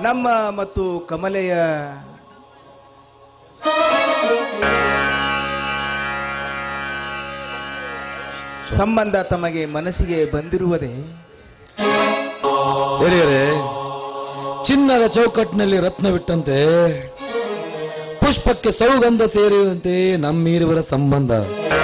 ನಮ್ಮ ಮತ್ತು ಕಮಲೆಯ ಸಂಬಂಧ ತಮಗೆ ಮನಸ್ಸಿಗೆ ಬಂದಿರುವುದೇ? ಹಿರಿಯರೇ, ಚಿನ್ನದ ಚೌಕಟ್ಟಿನಲ್ಲಿ ರತ್ನವಿಟ್ಟಂತೆ ಪುಷ್ಪಕ್ಕೆ ಸೌಗಂಧ ಸೇರಿದಂತೆ ನಮ್ಮೀರುವರ ಸಂಬಂಧ.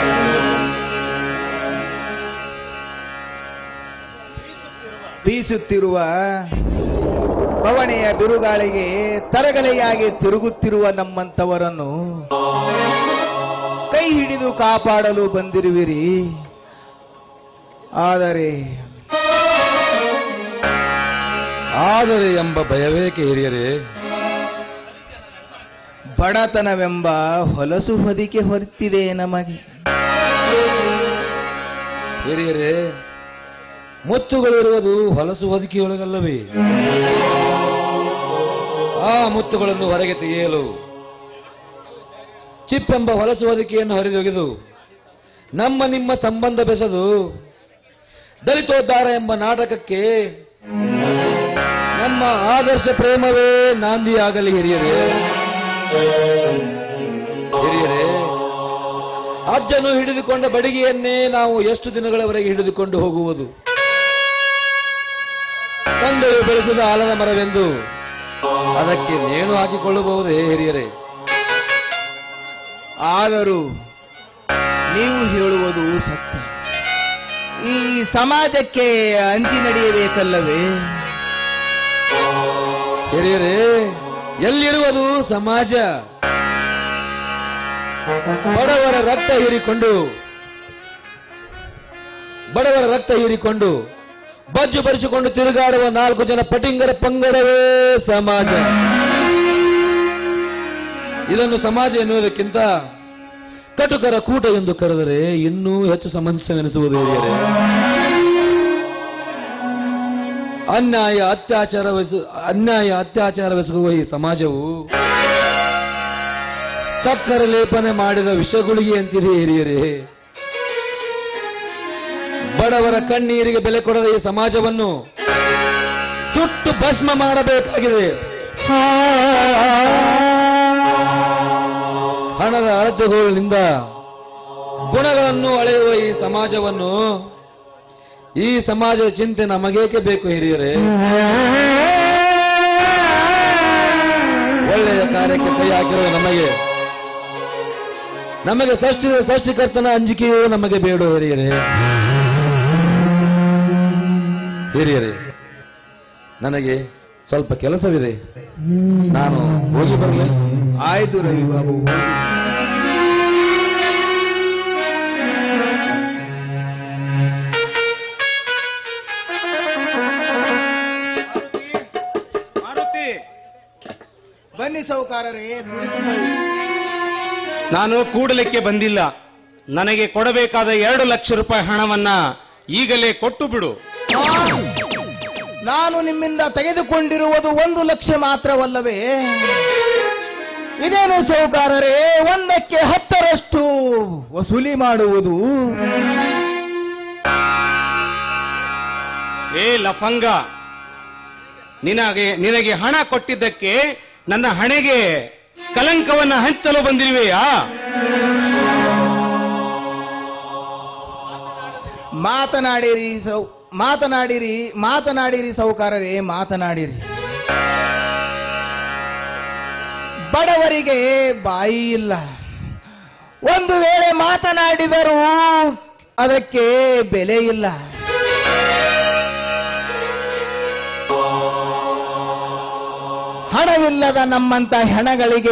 ಬೀಸುತ್ತಿರುವ ಬವಣೆಯ ಬಿರುಗಾಳಿಗೆ ತರಗಲೆಯಾಗಿ ತಿರುಗುತ್ತಿರುವ ನಮ್ಮಂತವರನ್ನು ಕೈ ಹಿಡಿದು ಕಾಪಾಡಲು ಬಂದಿರುವಿರಿ. ಆದರೆ ಎಂಬ ಭಯವೇಕೆ ಹಿರಿಯರೇ? ಬಡತನವೆಂಬ ಹೊಲಸು ಹೊದಿಕೆ ಹೊರತಿದೆ ನಮಗೆ. ಹಿರಿಯರೇ, ಮುತ್ತುಗಳಿರುವುದು ಹೊಲಸು ಹೊದಿಕೆಯೊಳಗಲ್ಲವೇ? ಆ ಮುತ್ತುಗಳನ್ನು ಹೊರಗೆ ತೆಗೆಯಲು ಚಿಪ್ಪೆಂಬ ಹೊಲಸು ಹೊದಿಕೆಯನ್ನು ಹೊರದೊಗೆದು ನಮ್ಮ ನಿಮ್ಮ ಸಂಬಂಧ ಬೆಸೆದು ದಲಿತೋದ್ಧಾರ ಎಂಬ ನಾಟಕಕ್ಕೆ ನಮ್ಮ ಆದರ್ಶ ಪ್ರೇಮವೇ ನಾಂದಿಯಾಗಲಿ. ಹಿರಿಯರೇ, ಅಜ್ಜನು ಹಿಡಿದುಕೊಂಡ ಬಡಿಗೆಯನ್ನೇ ನಾವು ಎಷ್ಟು ದಿನಗಳವರೆಗೆ ಹಿಡಿದುಕೊಂಡು ಹೋಗುವುದು? ತಂದೆಯು ಬೆಳೆಸಿದ ಆಲದ ಮರವೆಂದು ಅದಕ್ಕೆ ನೇಣು ಹಾಕಿಕೊಳ್ಳಬಹುದೇ ಹಿರಿಯರೇ? ಆದರೂ ನೀವು ಹೇಳುವುದು ಸತ್ಯ. ಈ ಸಮಾಜಕ್ಕೆ ಅಂಜಿ ನಡೆಯಬೇಕಲ್ಲವೇ? ಹಿರಿಯರೇ, ಎಲ್ಲಿರುವುದು ಸಮಾಜ? ಬಡವರ ರಕ್ತ ಹೀರಿಕೊಂಡು ಬಜ್ಜು ಬರಿಸಿಕೊಂಡು ತಿರುಗಾಡುವ 4 ಜನ ಪಟಿಂಗರ ಪಂಗಡವೇ ಸಮಾಜ. ಇದನ್ನು ಸಮಾಜ ಎನ್ನುವುದಕ್ಕಿಂತ ಕಟುಕರ ಕೂಟ ಎಂದು ಕರೆದರೆ ಇನ್ನೂ ಹೆಚ್ಚು ಸಮಸ್ಯೆವೆನಿಸುವುದು. ಹಿರಿಯರೇ, ಅನ್ಯಾಯ ಅತ್ಯಾಚಾರವೆಸಗುವ ಈ ಸಮಾಜವು ಸಕ್ಕರೆ ಲೇಪನೆ ಮಾಡಿದ ವಿಷಗುಳಿಗೆ ಅಂತಿದೆ. ಹಿರಿಯರೇ, ಬಡವರ ಕಣ್ಣೀರಿಗೆ ಬೆಲೆ ಕೊಡದ ಈ ಸಮಾಜವನ್ನು ಸುಟ್ಟು ಭಸ್ಮ ಮಾಡಬೇಕಾಗಿದೆ. ಹಣದ ಅಳತೆಗೋಲಿನಿಂದ ಗುಣಗಳನ್ನು ಅಳೆಯುವ ಈ ಸಮಾಜದ ಚಿಂತೆ ನಮಗೇಕೆ ಬೇಕು? ಹಿರಿಯರೇ, ಒಳ್ಳೆಯ ಕಾರ್ಯಕ್ಕೆ ಕೈ ಹಾಕಿರುವ ನಮಗೆ ಸೃಷ್ಟಿಕರ್ತನ ಅಂಜಿಕೆಯೂ ನಮಗೆ ಬೇಡ. ಹಿರಿಯರೇ, ನನಗೆ ಸ್ವಲ್ಪ ಕೆಲಸವಿದೆ, ನಾನು ಹೋಗಿ ಬರಲಿ. ಆಯ್ತು ರವಿ ಬಾಬು. ಬನ್ನಿ ಸೌಕಾರರೇ. ನಾನು ಕೂಡಲಿಕ್ಕೆ ಬಂದಿಲ್ಲ. ನನಗೆ ಕೊಡಬೇಕಾದ 2 ಲಕ್ಷ ರೂಪಾಯಿ ಹಣವನ್ನ ಈಗಲೇ ಕೊಟ್ಟು ಬಿಡು. ನಾನು ನಿಮ್ಮಿಂದ ತೆಗೆದುಕೊಂಡಿರುವುದು 1 ಲಕ್ಷ ಮಾತ್ರವಲ್ಲವೇ? ಇದೇನು ಸೌಕಾರರೇ, 1ಕ್ಕೆ 10ರಷ್ಟು ವಸೂಲಿ ಮಾಡುವುದು? ಏ ಲಫಂಗ, ನಿನಗೆ ಹಣ ಕೊಟ್ಟಿದ್ದಕ್ಕೆ ನನ್ನ ಹಣೆಗೆ ಕಲಂಕವನ್ನ ಹಂಚಲು ಬಂದಿರುವೆಯಾ? ಮಾತನಾಡಿರಿ ಸೌಕಾರರೇ, ಮಾತನಾಡಿರಿ. ಬಡವರಿಗೆ ಬಾಯಿ ಇಲ್ಲ. ಒಂದು ವೇಳೆ ಮಾತನಾಡಿದರೂ ಅದಕ್ಕೆ ಬೆಲೆ ಇಲ್ಲ. ಹಣವಿಲ್ಲದ ನಮ್ಮಂತ ಹೆಣಗಳಿಗೆ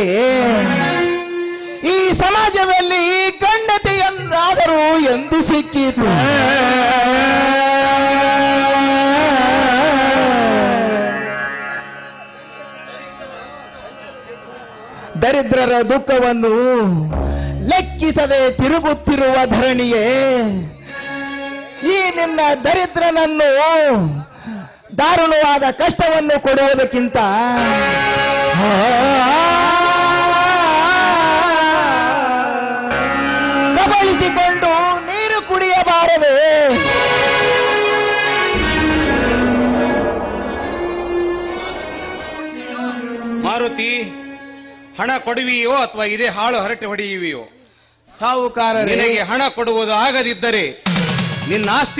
ಈ ಸಮಾಜದಲ್ಲಿ ಗಂಡತೆ ಎಂದಾದರೂ ಎಂದು ಸಿಕ್ಕಿತು? ದರಿದ್ರರ ದುಃಖವನ್ನು ಲೆಕ್ಕಿಸದೆ ತಿರುಗುತ್ತಿರುವ ಧರಣಿಯೇ, ಈ ನಿನ್ನ ದರಿದ್ರನನ್ನು ದಾರುಣವಾದ ಕಷ್ಟವನ್ನು ಕೊಡುವುದಕ್ಕಿಂತ ಕಬಳಿಸಿಕೊಂಡು ನೀರು ಕುಡಿಯಬಾರದೆ? ಹಣ ಕೊಡುವಿಯೋ ಅಥವಾ ಇದೇ ಹಾಳು ಹರಟೆ ಹೊಡೆಯುವಿಯೋ? ಸಾಹುಕಾರರೇ, ನಿನಗೆ ಹಣ ಕೊಡುವುದು ಆಗದಿದ್ದರೆ ನಿನ್ನ ಆಸ್ತಿ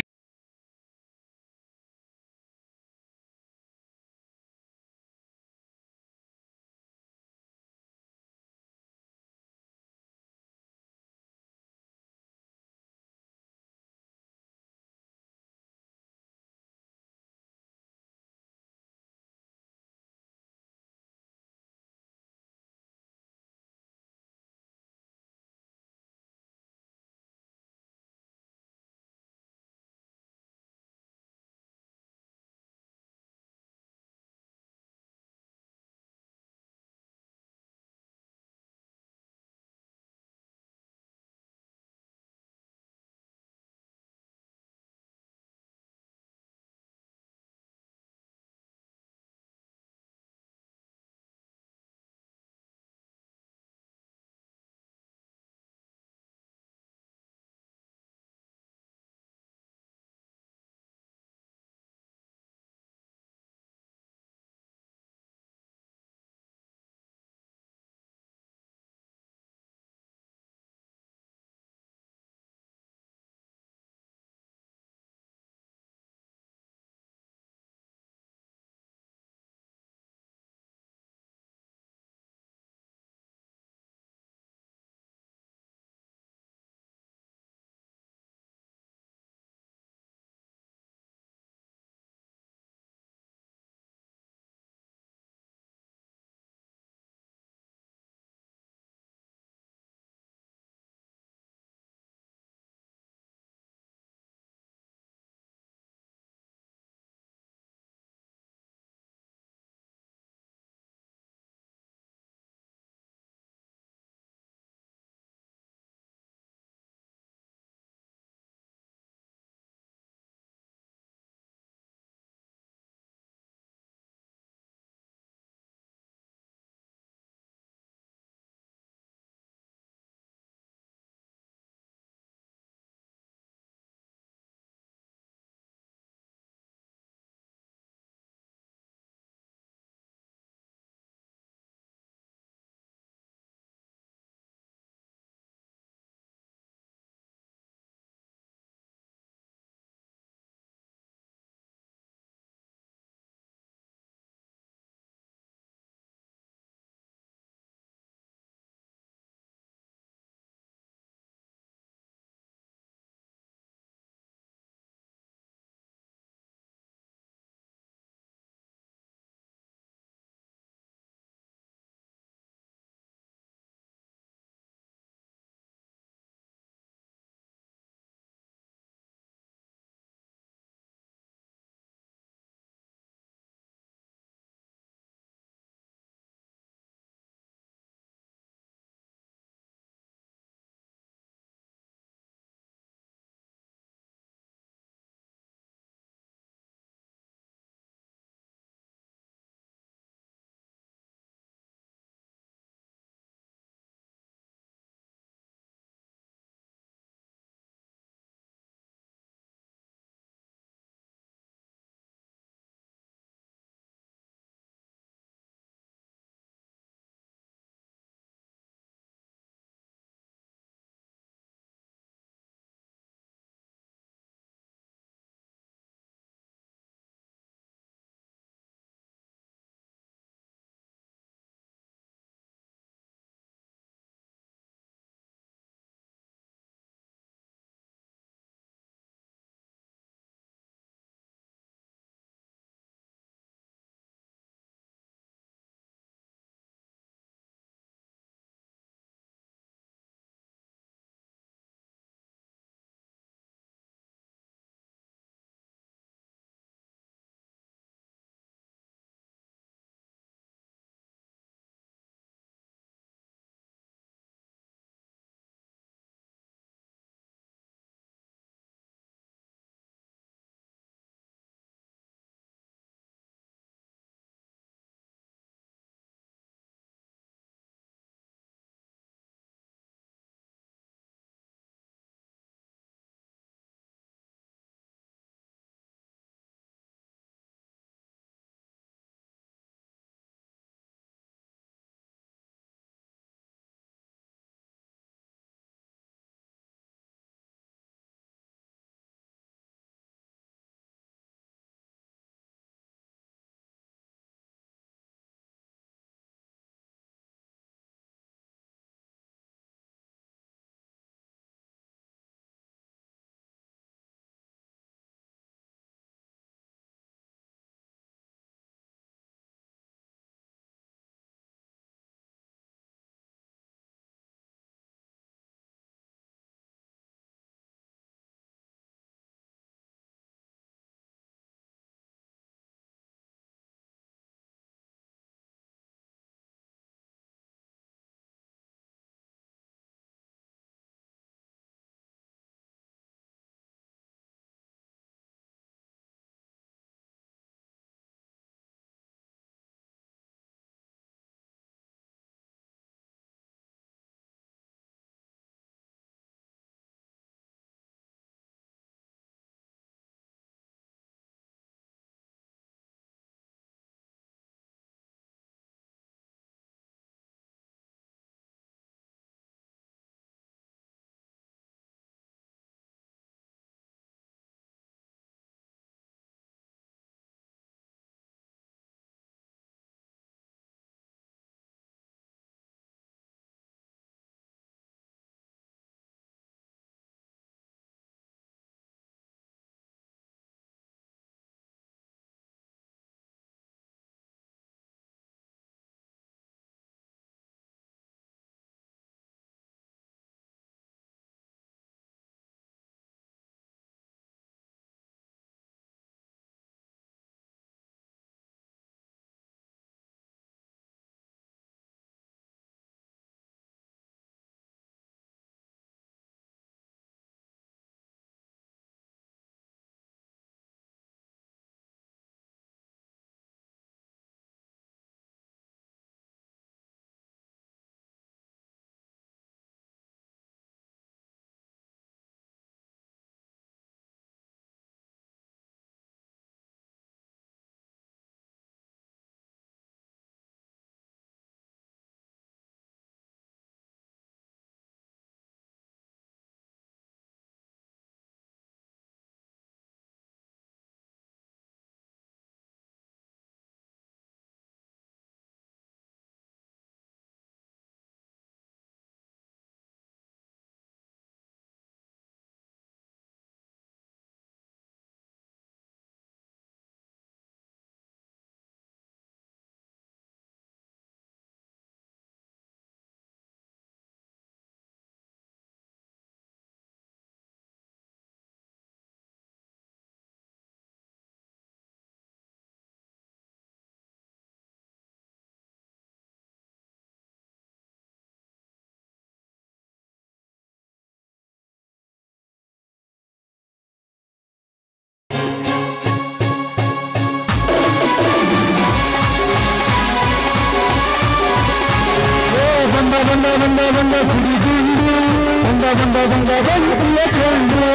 ಬಂದ ಕುಡಿದುಂಡು ಬಂದ ಕೊಂಡು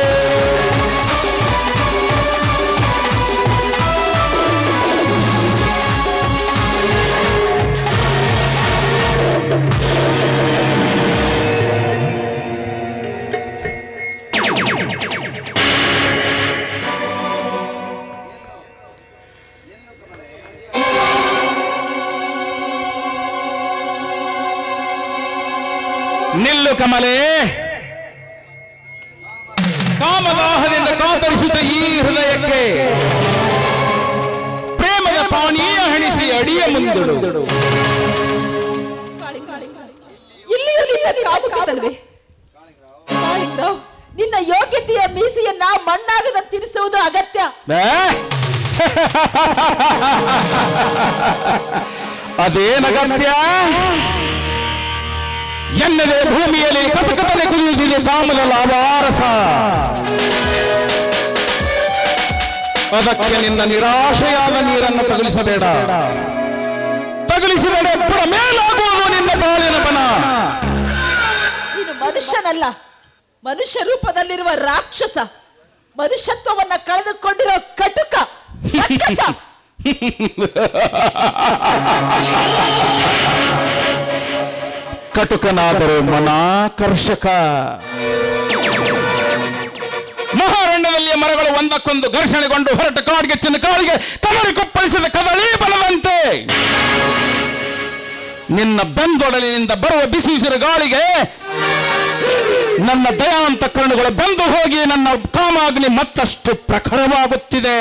ನಿಲ್ಲು ಕಮಲೆ, ಕಾಮದಾಹದಿಂದ ಕಾತರಿಸುತ್ತ ಈ ಹೃದಯಕ್ಕೆ ಪ್ರೇಮದ ಪಾನೀಯ ಹಣಿಸಿ ಅಡಿಯ ಮುಂದುಡು. ಇಲ್ಲಿಯೂ ನಿನ್ನ ಆಗುತ್ತಲ್ವೇ? ನಿನ್ನ ಯೋಗ್ಯತೆಯ ಮೀಸೆಯನ್ನ ಮಣ್ಣಾಗದ ತಿನ್ನಿಸುವುದು ಅಗತ್ಯ. ಅದೇನಗತ್ಯ? ಎನ್ನದೇ ಭೂಮಿಯಲ್ಲಿ ಕಸಕತನೆ ಕುದಿಯುತ್ತಿದೆ ಕಾಮದ ಲಾಭಾರಸ. ಅದಕ್ಕೆ ನಿನ್ನ ನಿರಾಶೆಯಾದ ನೀರನ್ನು ತಗುಲಿಸಬೇಡ. ತಗುಲಿಸಿದರೆ ಪುರ ಮೇಲಾಗುವುದು ನಿನ್ನ ಬಾಳಿನ ಬನ. ನೀನು ಮನುಷ್ಯನಲ್ಲ, ಮನುಷ್ಯ ರೂಪದಲ್ಲಿರುವ ರಾಕ್ಷಸ. ಮನುಷ್ಯತ್ವವನ್ನ ಕಳೆದುಕೊಂಡಿರೋ ಕಟುಕ. ಕಟುಕನಾದರೂ ಮನಾಕರ್ಷಕ. ಮಹಾರಣ್ಯದಲ್ಲಿ ಮರಗಳು ಒಂದಕ್ಕೊಂದು ಘರ್ಷಣೆಗೊಂಡು ಹೊರಟ ಕಾಡಿಗೆ ಚಿನ್ನ ಕಾಳಿಗೆ ಕದಳಿ ಕುಪ್ಪಳಿಸಿದ ಕದಳಿ ಬಲವಂತೆ. ನಿನ್ನ ಬೆಂದೊಡಲಿನಿಂದ ಬರುವ ಬಿಸಿ ಉಸಿರು ಗಾಳಿಗೆ ನನ್ನ ದಯಾಂತ ಕಣ್ಣುಗಳು ಬಂದು ಹೋಗಿ ನನ್ನ ಕಾಮಾಗ್ನಿ ಮತ್ತಷ್ಟು ಪ್ರಖರವಾಗುತ್ತಿದೆ.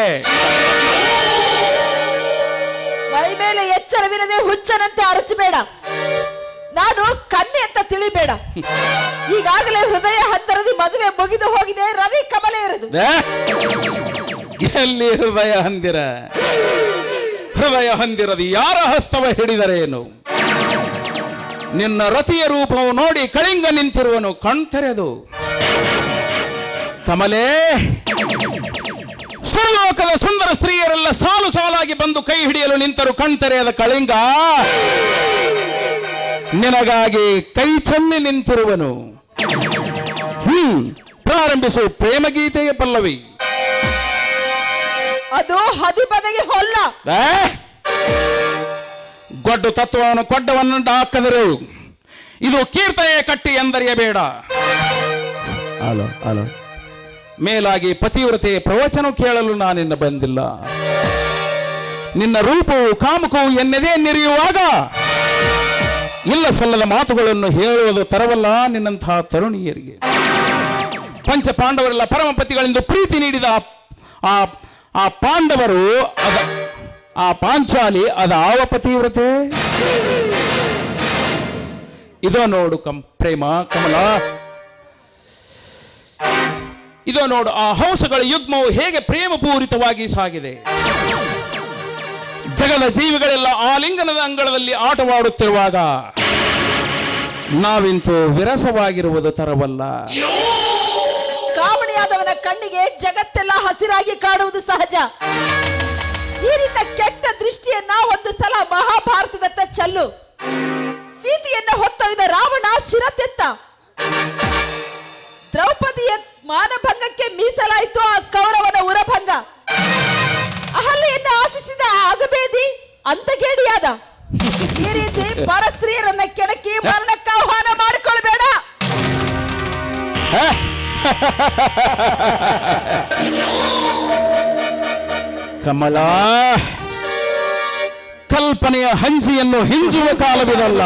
ಮೈ ಮೇಲೆ ಎಚ್ಚರವಿರದೆ ಹುಚ್ಚನಂತೆ ಅರಚಬೇಡ. ನಾನು ಕನ್ನೆ ಅಂತ ತಿಳಿಬೇಡ. ಈಗಾಗಲೇ ಹೃದಯ ಹಂದರದಿ ಮದುವೆ ಮುಗಿದು ಹೋಗಿದೆ. ರವಿ ಕಮಲೆ ಇರದು. ಎಲ್ಲಿ ಹೃದಯ ಹಂದಿರ? ಹೃದಯ ಹಂದಿರದು ಯಾರ ಹಸ್ತವ ಹಿಡಿದರೇನು? ನಿನ್ನ ರತಿಯ ರೂಪವು ನೋಡಿ ಕಳಿಂಗ ನಿಂತಿರುವನು ಕಣ್ತೆರೆದು. ಕಮಲೆ, ಸುರಲೋಕದ ಸುಂದರ ಸ್ತ್ರೀಯರೆಲ್ಲ ಸಾಲು ಸಾಲಾಗಿ ಬಂದು ಕೈ ಹಿಡಿಯಲು ನಿಂತರು ಕಣ್ತೆರೆಯದ ಕಳಿಂಗ ನಿನಗಾಗಿ ಕೈ ಚೆಲ್ಲಿ ನಿಂತಿರುವನು. ಪ್ರಾರಂಭಿಸು ಪ್ರೇಮಗೀತೆಯ ಪಲ್ಲವಿ. ಅದು ಹದಿಬದಗೆ ಹೊಲ್ಲ. ಗೊಡ್ಡು ತತ್ವವನ್ನು ಕೊಡ್ಡವನ್ನು ಹಾಕದರು. ಇದು ಕೀರ್ತನೆಯ ಕಟ್ಟಿ ಎಂದರಿಯಬೇಡ. ಅಲೋ ಮೇಲಾಗಿ ಪತಿವ್ರತೆ ಪ್ರವಚನ ಕೇಳಲು ನಾನಿನ್ನ ಬಂದಿಲ್ಲ. ನಿನ್ನ ರೂಪವು ಕಾಮುಕವು ಎನ್ನದೇ ನಿರಿಯುವಾಗ ಇಲ್ಲ ಸಲ್ಲದ ಮಾತುಗಳನ್ನು ಹೇಳುವುದು ತರವಲ್ಲ ನಿನ್ನಂತಹ ತರುಣಿಯರಿಗೆ. ಪಂಚ ಪಾಂಡವರೆಲ್ಲ ಪರಮಪತಿಗಳೆಂದು ಪ್ರೀತಿ ನೀಡಿದ ಆ ಪಾಂಡವರು, ಆ ಪಾಂಚಾಲಿ ಅದಾವ ಪತಿವ್ರತೆ? ಇದೋ ನೋಡು ಪ್ರೇಮ ಕಮಲ, ಇದೋ ನೋಡು ಆ ಹಂಸಗಳ ಯುಗ್ಮವು ಹೇಗೆ ಪ್ರೇಮಪೂರಿತವಾಗಿ ಸಾಗಿದೆ. ಜಗದ ಜೀವಿಗಳೆಲ್ಲ ಆ ಲಿಂಗನದ ಅಂಗಳದಲ್ಲಿ ಆಟವಾಡುತ್ತಿರುವಾಗ ನಾವಿಂತೂ ವಿರಸವಾಗಿರುವುದು ತರವಲ್ಲ. ಕಾಮಣಿಯಾದವನ ಕಣ್ಣಿಗೆ ಜಗತ್ತೆಲ್ಲ ಹಸಿರಾಗಿ ಕಾಣುವುದು ಸಹಜ. ಈ ರೀತಿಯ ಕೆಟ್ಟ ದೃಷ್ಟಿಯನ್ನ ಒಂದು ಸಲ ಮಹಾಭಾರತದತ್ತ ಚೆಲ್ಲು. ಸೀತೆಯನ್ನ ಹೊತ್ತೊಯ್ದ ರಾವಣ ಶಿರತೆತ್ತ. ದ್ರೌಪದಿಯ ಮಾನಭಂಗಕ್ಕೆ ಮೀಸಲಾಯಿತು ಆ ಕೌರವನ ಉರಭಂಗ. ಅಹಲ್ಯೆಯನ್ನ ಆಶಿಸಿದ ಅಗಬೇದಿ ಅಂತಗೇಡಿಯಾದ. ಈ ರೀತಿ ಪರಸ್ತ್ರೀಯರನ್ನ ಕೆಣಕಿ ಮರಣಕ್ಕೆ ಆಹ್ವಾನ ಮಾಡಿಕೊಳ್ಬೇಡ. ಕಮಲ, ಕಲ್ಪನೆಯ ಹಂಸಿಯನ್ನು ಹಿಂಜುವ ಕಾಲವಿದಲ್ಲ.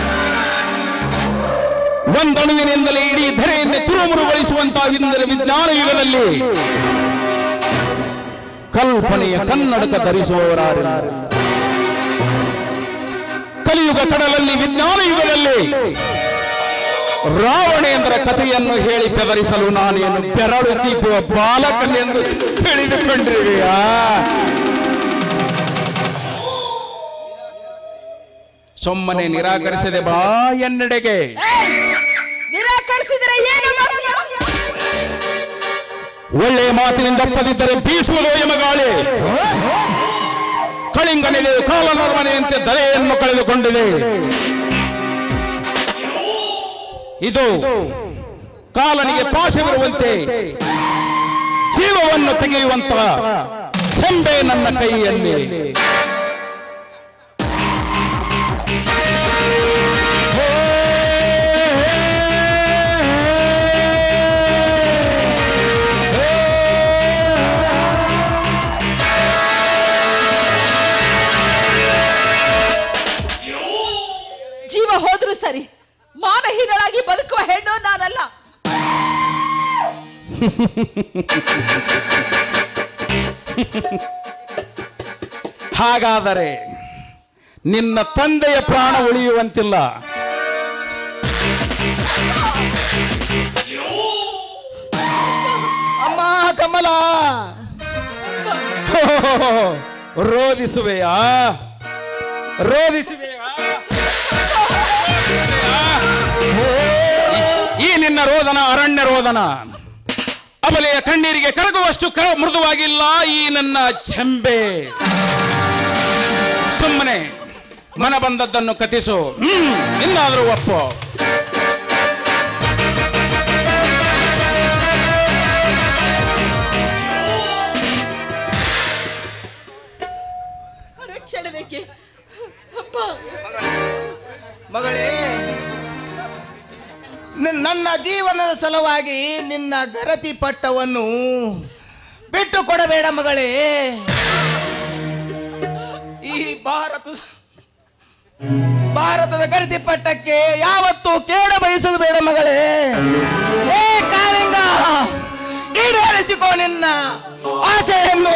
ಒಂದಣುವಿನಿಂದಲೇ ಇಡೀ ಧರೆಯನ್ನೇ ತುರುಮುರುಗೊಳಿಸುವಂತಹ ವಿಜ್ಞಾನ ಯುಗದಲ್ಲಿ ಕಲ್ಪನೆಯ ಕನ್ನಡಕ ಧರಿಸುವವರಾರಿಲ್ಲ. ಕಲಿಯುಗ ಕಡಲಲ್ಲಿ ವಿಜ್ಞಾನ ಯುಗದಲ್ಲಿ ರಾವಣೇಂದ್ರ ಕಥೆಯನ್ನು ಹೇಳಿ ಬೆದರಿಸಲು ನಾನೇನು ಬೆರಳು ಚೀಪುವ ಬಾಲಕನೆಂದು ತಿಳಿದುಕೊಂಡಿರುವೆಯಾ? ಸುಮ್ಮನೆ ನಿರಾಕರಿಸದೆ ಬಾ ಎನ್ನೆಡೆಗೆ. ನಿರಾಕರಿಸಿದರೆ ಏನು ಮಾಡ್ತೀಯ? ಒಳ್ಳೆಯ ಮಾತಿನಿಂದ ಒಪ್ಪದಿದ್ದರೆ ಬೀಸುವುದು ಯಮಗಾಳಿ. ಕಳಿಂಗನಿಗೆ ಕಾಲನರ್ಮನೆಯಂತೆ ದಯೆಯನ್ನು ಕಳೆದುಕೊಂಡಿದೆ. ಇದು ಕಾಲನಿಗೆ ಪಾಶವಿರುವಂತೆ ಜೀವವನ್ನು ತೆಗೆಯುವಂತಹ ಚೆಂಬೆ ನನ್ನ ಕೈಯಲ್ಲಿ. ಜೀವ ಹೋದ್ರೂ ಸರಿ, ಮಾನಹೀನಳಾಗಿ ಬದುಕುವ ಹೆಣ್ಣು ನಾನಲ್ಲ. ಹಾಗಾದರೆ ನಿನ್ನ ತಂದೆಯ ಪ್ರಾಣ ಉಳಿಯುವಂತಿಲ್ಲ. ಅಮ್ಮ ಕಮಲ, ರೋಧಿಸುವೆಯಾ? ಈ ನಿನ್ನ ರೋದನ ಅರಣ್ಯ ರೋದನ. ಅಬಲೆಯ ಕಣ್ಣೀರಿಗೆ ಕರಗುವಷ್ಟು ಮೃದುವಾಗಿಲ್ಲ ಈ ನನ್ನ ಚೆಂಬೆ. ಸುಮ್ಮನೆ ಮನ ಬಂದದ್ದನ್ನು ಕಥಿಸು. ಇನ್ನಾದರೂ ಒಪ್ಪು. ರಕ್ಷಣೆ ಬೇಕೆ ಅಪ್ಪ. ಮಗಳೇ, ನನ್ನ ಜೀವನದ ಸಲುವಾಗಿ ನಿನ್ನ ಗರತಿ ಪಟ್ಟವನ್ನು ಬಿಟ್ಟು ಕೊಡಬೇಡ ಮಗಳೇ. ಈ ಭಾರತದ ಗರತಿ ಪಟ್ಟಕ್ಕೆ ಯಾವತ್ತೂ ಕೇಡ ಬಯಸಲು ಬೇಡ ಮಗಳೇ. ಏ ಕಾಳಿಂಗ, ಈಡೇರಿಸಿಕೋ ನಿನ್ನ ಆಸೆಯನ್ನು.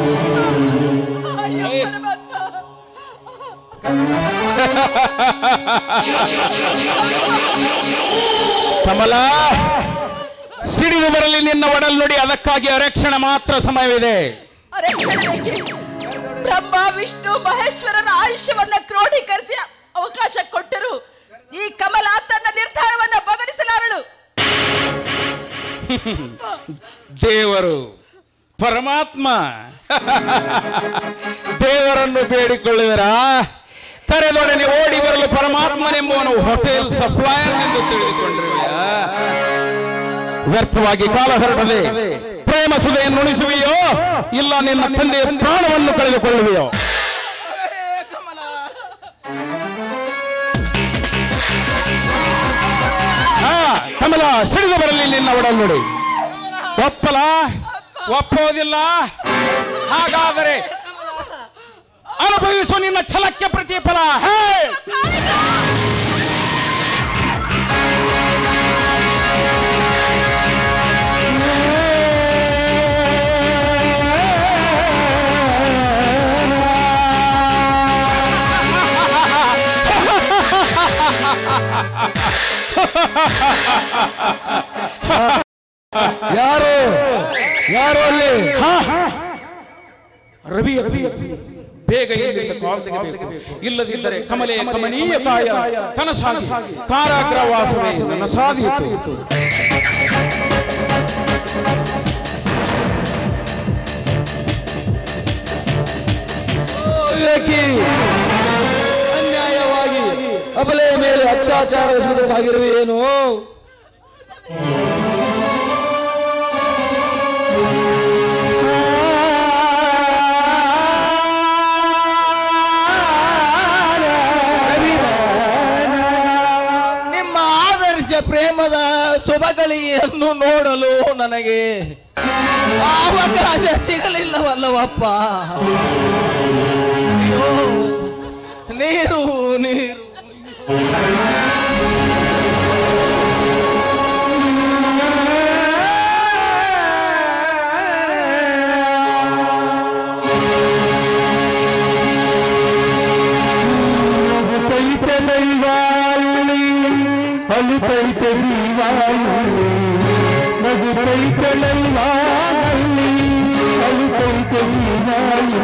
ಅಯ್ಯೋ ಭಗವಂತ. ಕಮಲ, ಸಿಡಿದು ಬರಲಿ ನಿನ್ನ ಒಡಲ್ ನುಡಿ. ಅದಕ್ಕಾಗಿ ಅರಕ್ಷಣೆ ಮಾತ್ರ ಸಮಯವಿದೆ. ರಕ್ಷಣೆ ಬೇಕೆ. ಬ್ರಹ್ಮ ವಿಷ್ಣು ಮಹೇಶ್ವರನ ಆಯುಷ್ಯವನ್ನ ಕ್ರೋಢೀಕರಿಸಿ ಅವಕಾಶ ಕೊಟ್ಟರು ಈ ಕಮಲ ತನ್ನ ನಿರ್ಧಾರವನ್ನ ಬದಲಿಸಲಾರಳು. ದೇವರು ಪರಮಾತ್ಮ ದೇವರನ್ನು ಬೇಡಿಕೊಳ್ಳುವಿರಾ? ಕರೆದೊಡನೆ ಓಡಿ ಬರಲು ಪರಮಾತ್ಮನೆಂಬುವನು ಹೋಟೆಲ್ ಸಪ್ಲೈಯರ್ ಎಂದು ತಿಳಿದುಕೊಂಡಿರುವೆಯಾ? ವ್ಯರ್ಥವಾಗಿ ಕಾಲ ಹರಡದೆ ಪ್ರೇಮ ಸುಧೆಯನ್ನು ಉಣಿಸುವೆಯೋ, ಇಲ್ಲ ನಿನ್ನ ತಂದೆಯ ಪ್ರಾಣವನ್ನು ಕಳೆದುಕೊಳ್ಳುವೆಯೋ? ಕಮಲ, ಸಿಡಿದು ಬರಲಿ ನಿನ್ನ ಒಡಲ್ ನೋಡಿ. ಒಪ್ಪೋದಿಲ್ಲ? ಹಾಗಾದರೆ ಅನುಭವಿಸು ನಿನ್ನ ಛಲಕ್ಕೆ ಪ್ರತಿಫಲ. ಯಾರು ಅಲ್ಲಿ? ರವಿ ಬೇಗ ಕಾಲ್ ತೆಗೆಯಬೇಕು. ಇಲ್ಲದಿದ್ದರೆ ಕಮಲೆಯ ಕಮನೀಯ ಕಾಯ ಕನಸಾಗಿ ಕಾರಾಗೃಹವಾಸವೇ ನನ್ನ ಸಾಧಿಯಿತು. ಅನ್ಯಾಯವಾಗಿ ಅಬಲೆಯ ಮೇಲೆ ಅತ್ಯಾಚಾರ ಸಾಗಿರುವೇನು? ಪ್ರೇಮದ ಸೊಬಗಳಿಯನ್ನು ನೋಡಲು ನನಗೆ ಅವಕಾಶ ಸಿಗಲಿಲ್ಲವಲ್ಲವಪ್ಪ. ನೀರು ನೀರು ಅಲುತೈತೆ ಜೀವಾಯು ನಗುತೈತೆ ನೈವಾಯಲ್ಲಿ ಅಲುತೈತೆ ಜೀವಾಯು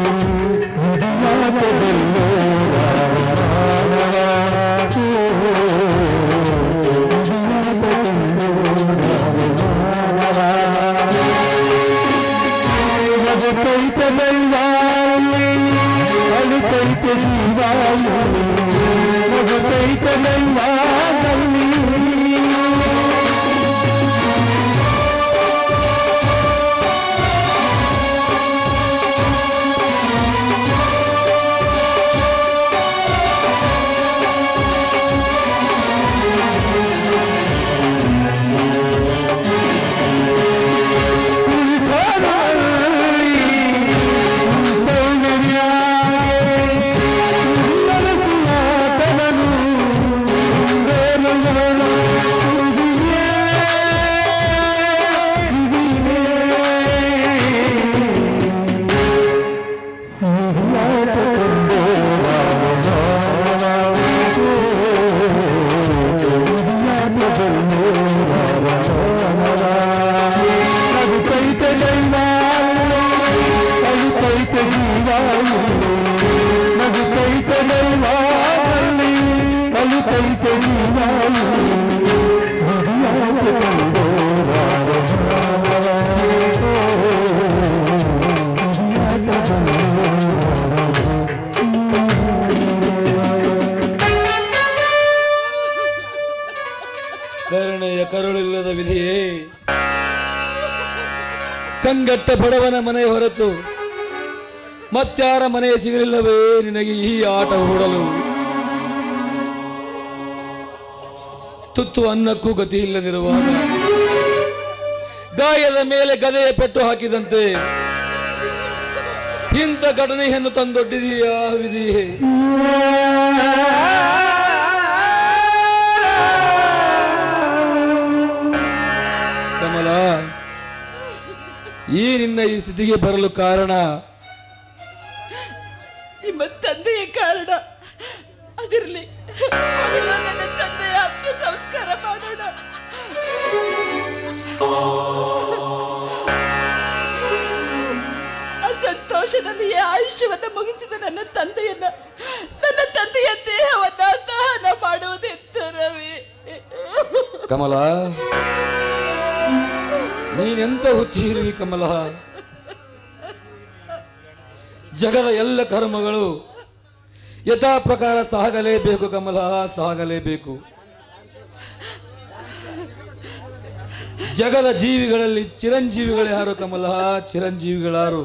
ಮಾತದಲ್ಲೋ ನಗುತೈತೆ ನೈವಾಯಲ್ಲಿ ಅಲುತೈತೆ ಜೀವಾಯು ನಗುತೈತೆ ನೈವಾಯಲ್ಲಿ ಅಳುತ್ತೈತೆ ನೀನಾಯಿ ಹೃದಯ ಕರುಣೆಯ ಕರುಳಿಲ್ಲದ ವಿಧಿಯೇ, ಕಂಗಟ್ಟ ಬಡವನ ಮನೆ ಹೊರತು ಮತ್ಯಾರ ಮನೆ ಸಿಗಲಿಲ್ಲವೇ ನಿನಗೆ ಈ ಆಟ ಹೂಡಲು? ತುತ್ತು ಅನ್ನಕ್ಕೂ ಗತಿ ಇಲ್ಲದಿರುವಾಗ ಗಾಯದ ಮೇಲೆ ಗದೆಯ ಪೆಟ್ಟು ಹಾಕಿದಂತೆ ಇಂಥ ಘಟನೆಯನ್ನು ತಂದೊಡ್ಡಿದೆಯಾ ವಿಧಿಯೇ? ಕಮಲ, ಈ ನಿನ್ನ ಈ ಸ್ಥಿತಿಗೆ ಬರಲು ಕಾರಣ ನಿಮ್ಮ ತಂದೆಯ ಕಾರಣ. ಅದಿರಲಿ, ನನ್ನ ತಂದೆಯ ಅಂತ್ಯ ಸಂಸ್ಕಾರ ಮಾಡೋಣ. ಅಸಂತೋಷದಲ್ಲಿಯೇ ಆಯುಷ್ಯವನ್ನು ಮುಗಿಸಿದ ನನ್ನ ತಂದೆಯ ದೇಹವನ್ನ ದಹನ ಮಾಡುವುದೆಂದು ರವಿ. ಕಮಲ, ನೀನೆಂತ ಹುಚ್ಚಿರುವಿ ಕಮಲ. ಜಗದ ಎಲ್ಲ ಕರ್ಮಗಳು ಯಥಾ ಪ್ರಕಾರ ಸಾಗಲೇಬೇಕು ಕಮಲ, ಸಾಗಲೇಬೇಕು. ಜಗದ ಜೀವಿಗಳಲ್ಲಿ ಚಿರಂಜೀವಿಗಳ್ಯಾರು ಕಮಲ, ಚಿರಂಜೀವಿಗಳಾರು?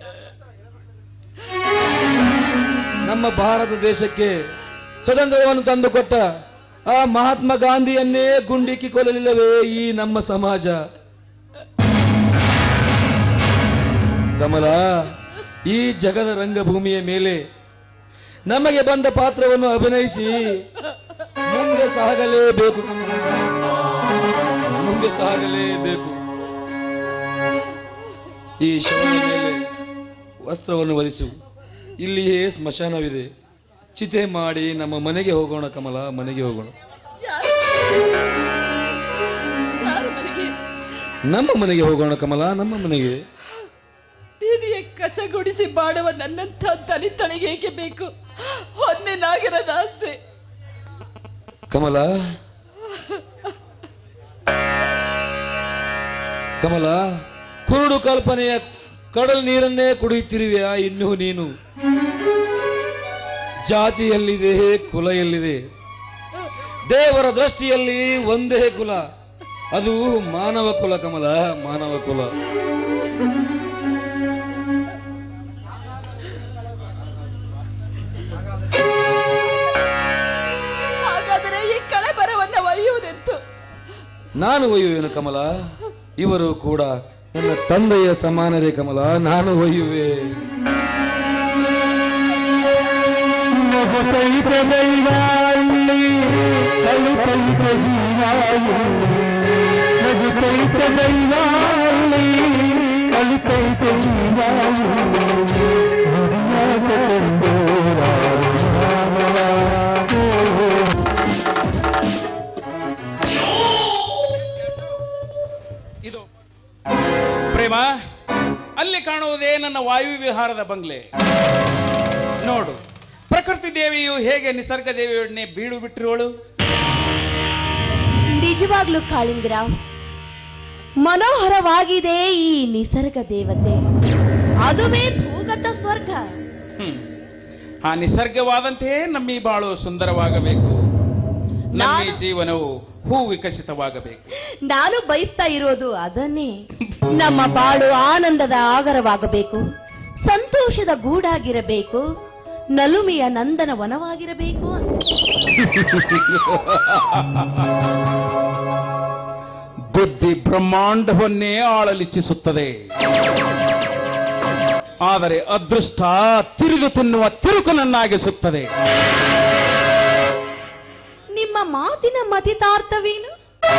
ನಮ್ಮ ಭಾರತ ದೇಶಕ್ಕೆ ಸ್ವತಂತ್ರವನ್ನು ತಂದುಕೊಟ್ಟ ಆ ಮಹಾತ್ಮ ಗಾಂಧಿಯನ್ನೇ ಗುಂಡಿಕ್ಕಿ ಕೊಲ್ಲಲಿಲ್ಲವೇ ಈ ನಮ್ಮ ಸಮಾಜ? ಕಮಲ, ಈ ಜಗದ ರಂಗಭೂಮಿಯ ಮೇಲೆ ನಮಗೆ ಬಂದ ಪಾತ್ರವನ್ನು ಅಭಿನಯಿಸಿ ಮುಂದೆ ಸಾಗಲೇಬೇಕು ಕಮಲ, ಮುಂದೆ ಸಾಗಲೇಬೇಕು. ಈ ಶವದ ಮೇಲೆ ವಸ್ತ್ರವನ್ನು ಹೊರಿಸು. ಇಲ್ಲಿಯೇ ಸ್ಮಶಾನವಿದೆ. ಚಿತೆ ಮಾಡಿ ನಮ್ಮ ಮನೆಗೆ ಹೋಗೋಣ ಕಮಲ, ಮನೆಗೆ ಹೋಗೋಣ. ನಮ್ಮ ಮನೆಗೆ ಹೋಗೋಣ ಕಮಲ, ನಮ್ಮ ಮನೆಗೆ. ಬೀದಿಯ ಕಸಗುಡಿಸಿ ಬಾಡುವ ನನ್ನಂಥ ದಲಿತಳಿಗೆ ಏಕೆ ಬೇಕು ಹೊನ್ನೆನಾಗಿರದ ಆಸೆ? ಕಮಲ, ಕಮಲ, ಕುರುಡು ಕಲ್ಪನೆಯ ಕಡಲ್ ನೀರನ್ನೇ ಕುಡಿಯುತ್ತಿರುವೆಯಾ ಇನ್ನೂ ನೀನು? ಜಾತಿ ಎಲ್ಲಿದೆ, ಕುಲ ಎಲ್ಲಿದೆ? ದೇವರ ದೃಷ್ಟಿಯಲ್ಲಿ ಒಂದೇ ಕುಲ, ಅದು ಮಾನವ ಕುಲ ಕಮಲ, ಮಾನವ ಕುಲ. ಹಾಗಾದರೆ ಈ ಕಳಬರವನ್ನು ಒಯ್ಯುವುದೆಂತು? ನಾನು ಒಯ್ಯುವೆನು ಕಮಲ. ಇವರು ಕೂಡ ನನ್ನ ತಂದೆಯ ಸಮಾನರೇ ಕಮಲ, ನಾನು ಒಯ್ಯುವೆ. ನಗುತ್ತೈತ ದೈವಾಯಿ ಅಳುತ್ತೈತ ಜೀವಾಯಿ ನಗುತ್ತೈತ ದೈವಾಯಿ ಅಳುತ್ತೈತ ಜೀವಾಯಿ ಇದು ಪ್ರೇಮ, ಅಲ್ಲಿ ಕಾಣುವುದೇ ನನ್ನ ವಾಯು ವಿಹಾರದ ಬಂಗ್ಲೆ. ನೋಡು, ಪ್ರಕೃತಿ ದೇವಿಯು ಹೇಗೆ ನಿಸರ್ಗ ದೇವಿಯೊಡನೆ ಬೀಡು ಬಿಟ್ಟಿರೋಳು. ನಿಜವಾಗ್ಲೂ ಕಾಳಿಂಗರಾವ್, ಮನೋಹರವಾಗಿದೆ ಈ ನಿಸರ್ಗ ದೇವತೆ. ಅದುವೇ ಭೂಗತ ಸ್ವರ್ಗ. ಆ ನಿಸರ್ಗವಾದಂತೆಯೇ ನಮ್ಮಿ ಬಾಳು ಸುಂದರವಾಗಬೇಕು, ನಮ್ಮ ಜೀವನವು ಹೂ ವಿಕಸಿತವಾಗಬೇಕು. ನಾನು ಬಯಸ್ತಾ ಇರೋದು ಅದನ್ನೇ. ನಮ್ಮ ಬಾಳು ಆನಂದದ ಆಗರವಾಗಬೇಕು, ಸಂತೋಷದ ಗೂಡಾಗಿರಬೇಕು, ನಲುಮೆಯ ನಂದನ ವನವಾಗಿರಬೇಕು. ಬುದ್ಧಿ ಬ್ರಹ್ಮಾಂಡವನ್ನೇ ಆಳಲಿಚ್ಛಿಸುತ್ತದೆ, ಆದರೆ ಅದೃಷ್ಟ ತಿರುಗು ತಿನ್ನುವ ತಿರುಕನನ್ನಾಗಿಸುತ್ತದೆ. ನಿಮ್ಮ ಮಾತಿನ ಮತಿತಾರ್ಥವೇನು?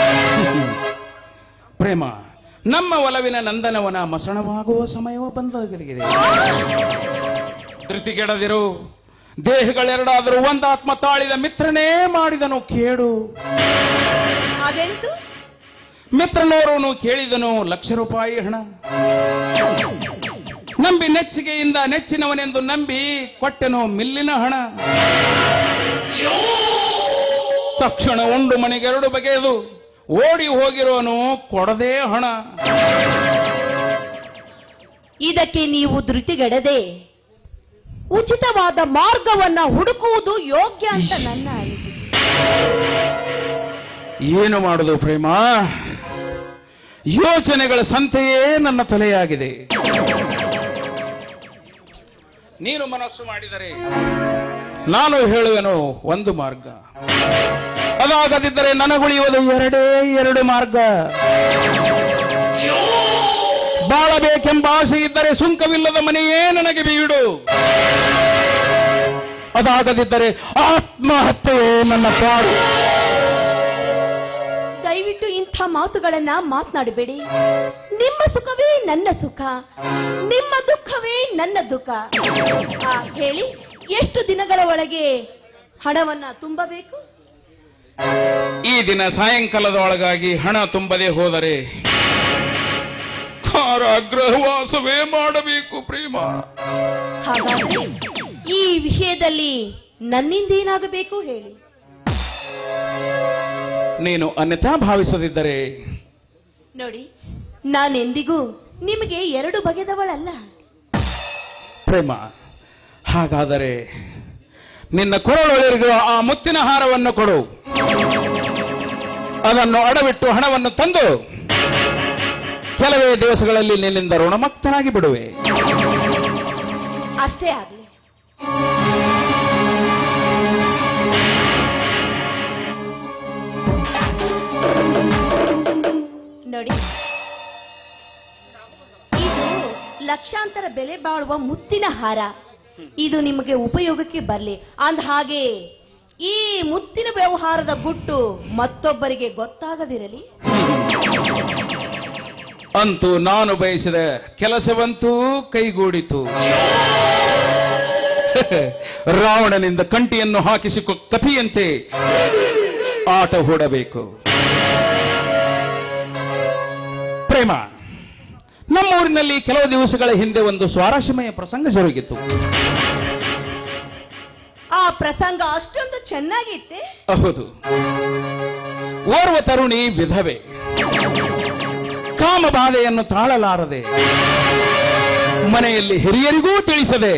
ಪ್ರೇಮ, ನಮ್ಮ ಒಲವಿನ ನಂದನವನ ಮಸಣವಾಗುವ ಸಮಯವು ಬಂದಾಗಿದೆ. ಧೃತಿಗೆಡದಿರು, ದೇಹಗಳೆರಡಾದರೂ ಒಂದಾತ್ಮ ತಾಳಿದ ಮಿತ್ರನೇ ಮಾಡಿದನು ಕೇಡು. ಅದೆಂತು? ಮಿತ್ರನೋರುನು ಕೇಳಿದನು ₹1,00,000 ಹಣ. ನಂಬಿ ನೆಚ್ಚಿಗೆಯಿಂದ ನೆಚ್ಚಿನವನೆಂದು ನಂಬಿ ಕೊಟ್ಟೆನು ಮಿಲ್ಲಿನ ಹಣ. ತಕ್ಷಣ ಉಂಡು ಮನೆಗೆ 2 ಬಗೆಯದು ಓಡಿ ಹೋಗಿರೋನು ಕೊಡದೇ ಹಣ. ಇದಕ್ಕೆ ನೀವು ಧೃತಿಗೆಡದೆ ಉಚಿತವಾದ ಮಾರ್ಗವನ್ನ ಹುಡುಕುವುದು ಯೋಗ್ಯ ಅಂತ ನನ್ನ ಅನಿಸಿಕೆ. ಏನು ಮಾಡುವುದು ಪ್ರೇಮ? ಯೋಚನೆಗಳ ಸಂತೆಯೇ ನನ್ನ ತಲೆಯಾಗಿದೆ. ನೀನು ಮನಸ್ಸು ಮಾಡಿದರೆ ನಾನು ಹೇಳುವೆನು ಒಂದು ಮಾರ್ಗ, ಅದಾಗದಿದ್ದರೆ ನನಗುಳಿಯುವುದು 2 ಮಾರ್ಗ. ಬಾಳಬೇಕೆಂಬ ಆಸೆ ಇದ್ದರೆ ಸುಂಕವಿಲ್ಲದ ಮನೆಯೇ ನನಗೆ ಬೀಡು, ಅದಾಗದಿದ್ದರೆ ಆತ್ಮಹತ್ಯೆಯೇ ನನ್ನ ಪಾಡು. ದಯವಿಟ್ಟು ಇಂಥ ಮಾತುಗಳನ್ನ ಮಾತನಾಡಬೇಡಿ. ನಿಮ್ಮ ಸುಖವೇ ನನ್ನ ಸುಖ, ನಿಮ್ಮ ದುಃಖವೇ ನನ್ನ ದುಃಖ. ಹೇಳಿ, ಎಷ್ಟು ದಿನಗಳ ಒಳಗೆ ಹಣವನ್ನ ತುಂಬಬೇಕು? ಈ ದಿನ ಸಾಯಂಕಾಲದ ಒಳಗಾಗಿ ಹಣ ತುಂಬದೆ ಹೋದರೆ ಕಾರಾಗೃಹವಾಸವೇ ಮಾಡಬೇಕು ಪ್ರೇಮ. ಹಾಗಾದ್ರೆ ಈ ವಿಷಯದಲ್ಲಿ ನನ್ನಿಂದೇನಾಗಬೇಕು ಹೇಳಿ. ನೀನು ಅನ್ಯಥಾ ಭಾವಿಸದಿದ್ದರೆ ನೋಡಿ, ನಾನೆಂದಿಗೂ ನಿಮಗೆ 2 ಬಗೆದವಳಲ್ಲ ಪ್ರೇಮ. ಹಾಗಾದರೆ ನಿನ್ನ ಕೊರಳೊಳಗಿರುವ ಆ ಮುತ್ತಿನ ಹಾರವನ್ನು ಕೊಡು, ಅದನ್ನು ಅಡವಿಟ್ಟು ಹಣವನ್ನು ತಂದು ಕೆಲವೇ ದಿವಸಗಳಲ್ಲಿ ನಿನ್ನಿಂದ ಋಣಮುಕ್ತನಾಗಿ ಬಿಡುವೆ. ಅಷ್ಟೇ ಆಗಲಿ. ನೋಡಿ, ಇದು ಲಕ್ಷಾಂತರ ಬೆಲೆ ಬಾಳುವ ಮುತ್ತಿನ ಹಾರ. ಇದು ನಿಮಗೆ ಉಪಯೋಗಕ್ಕೆ ಬರಲಿ. ಅಂದ ಹಾಗೆ ಈ ಮುತ್ತಿನ ವ್ಯವಹಾರದ ಗುಟ್ಟು ಮತ್ತೊಬ್ಬರಿಗೆ ಗೊತ್ತಾಗದಿರಲಿ. ಅಂತೂ ನಾನು ಬಯಸಿದ ಕೆಲಸವಂತೂ ಕೈಗೂಡಿತು. ರಾವಣನಿಂದ ಕಂಟಿಯನ್ನು ಹಾಕಿಸಿಕೊ ಕಥೆಯಂತೆ ಆಟ ಹೂಡಬೇಕು. ಪ್ರೇಮ, ನಮ್ಮೂರಿನಲ್ಲಿ ಕೆಲವು ದಿವಸಗಳ ಹಿಂದೆ ಒಂದು ಸ್ವಾರಸ್ಯಮಯ ಪ್ರಸಂಗ ಜರುಗಿತು. ಆ ಪ್ರಸಂಗ ಅಷ್ಟೊಂದು ಚೆನ್ನಾಗಿತ್ತೆ? ಹೌದು. ಓರ್ವ ತರುಣಿ ವಿಧವೆ, ಕಾಮಬಾಧೆಯನ್ನು ತಾಳಲಾರದೆ, ಮನೆಯಲ್ಲಿ ಹಿರಿಯರಿಗೂ ತಿಳಿಸದೆ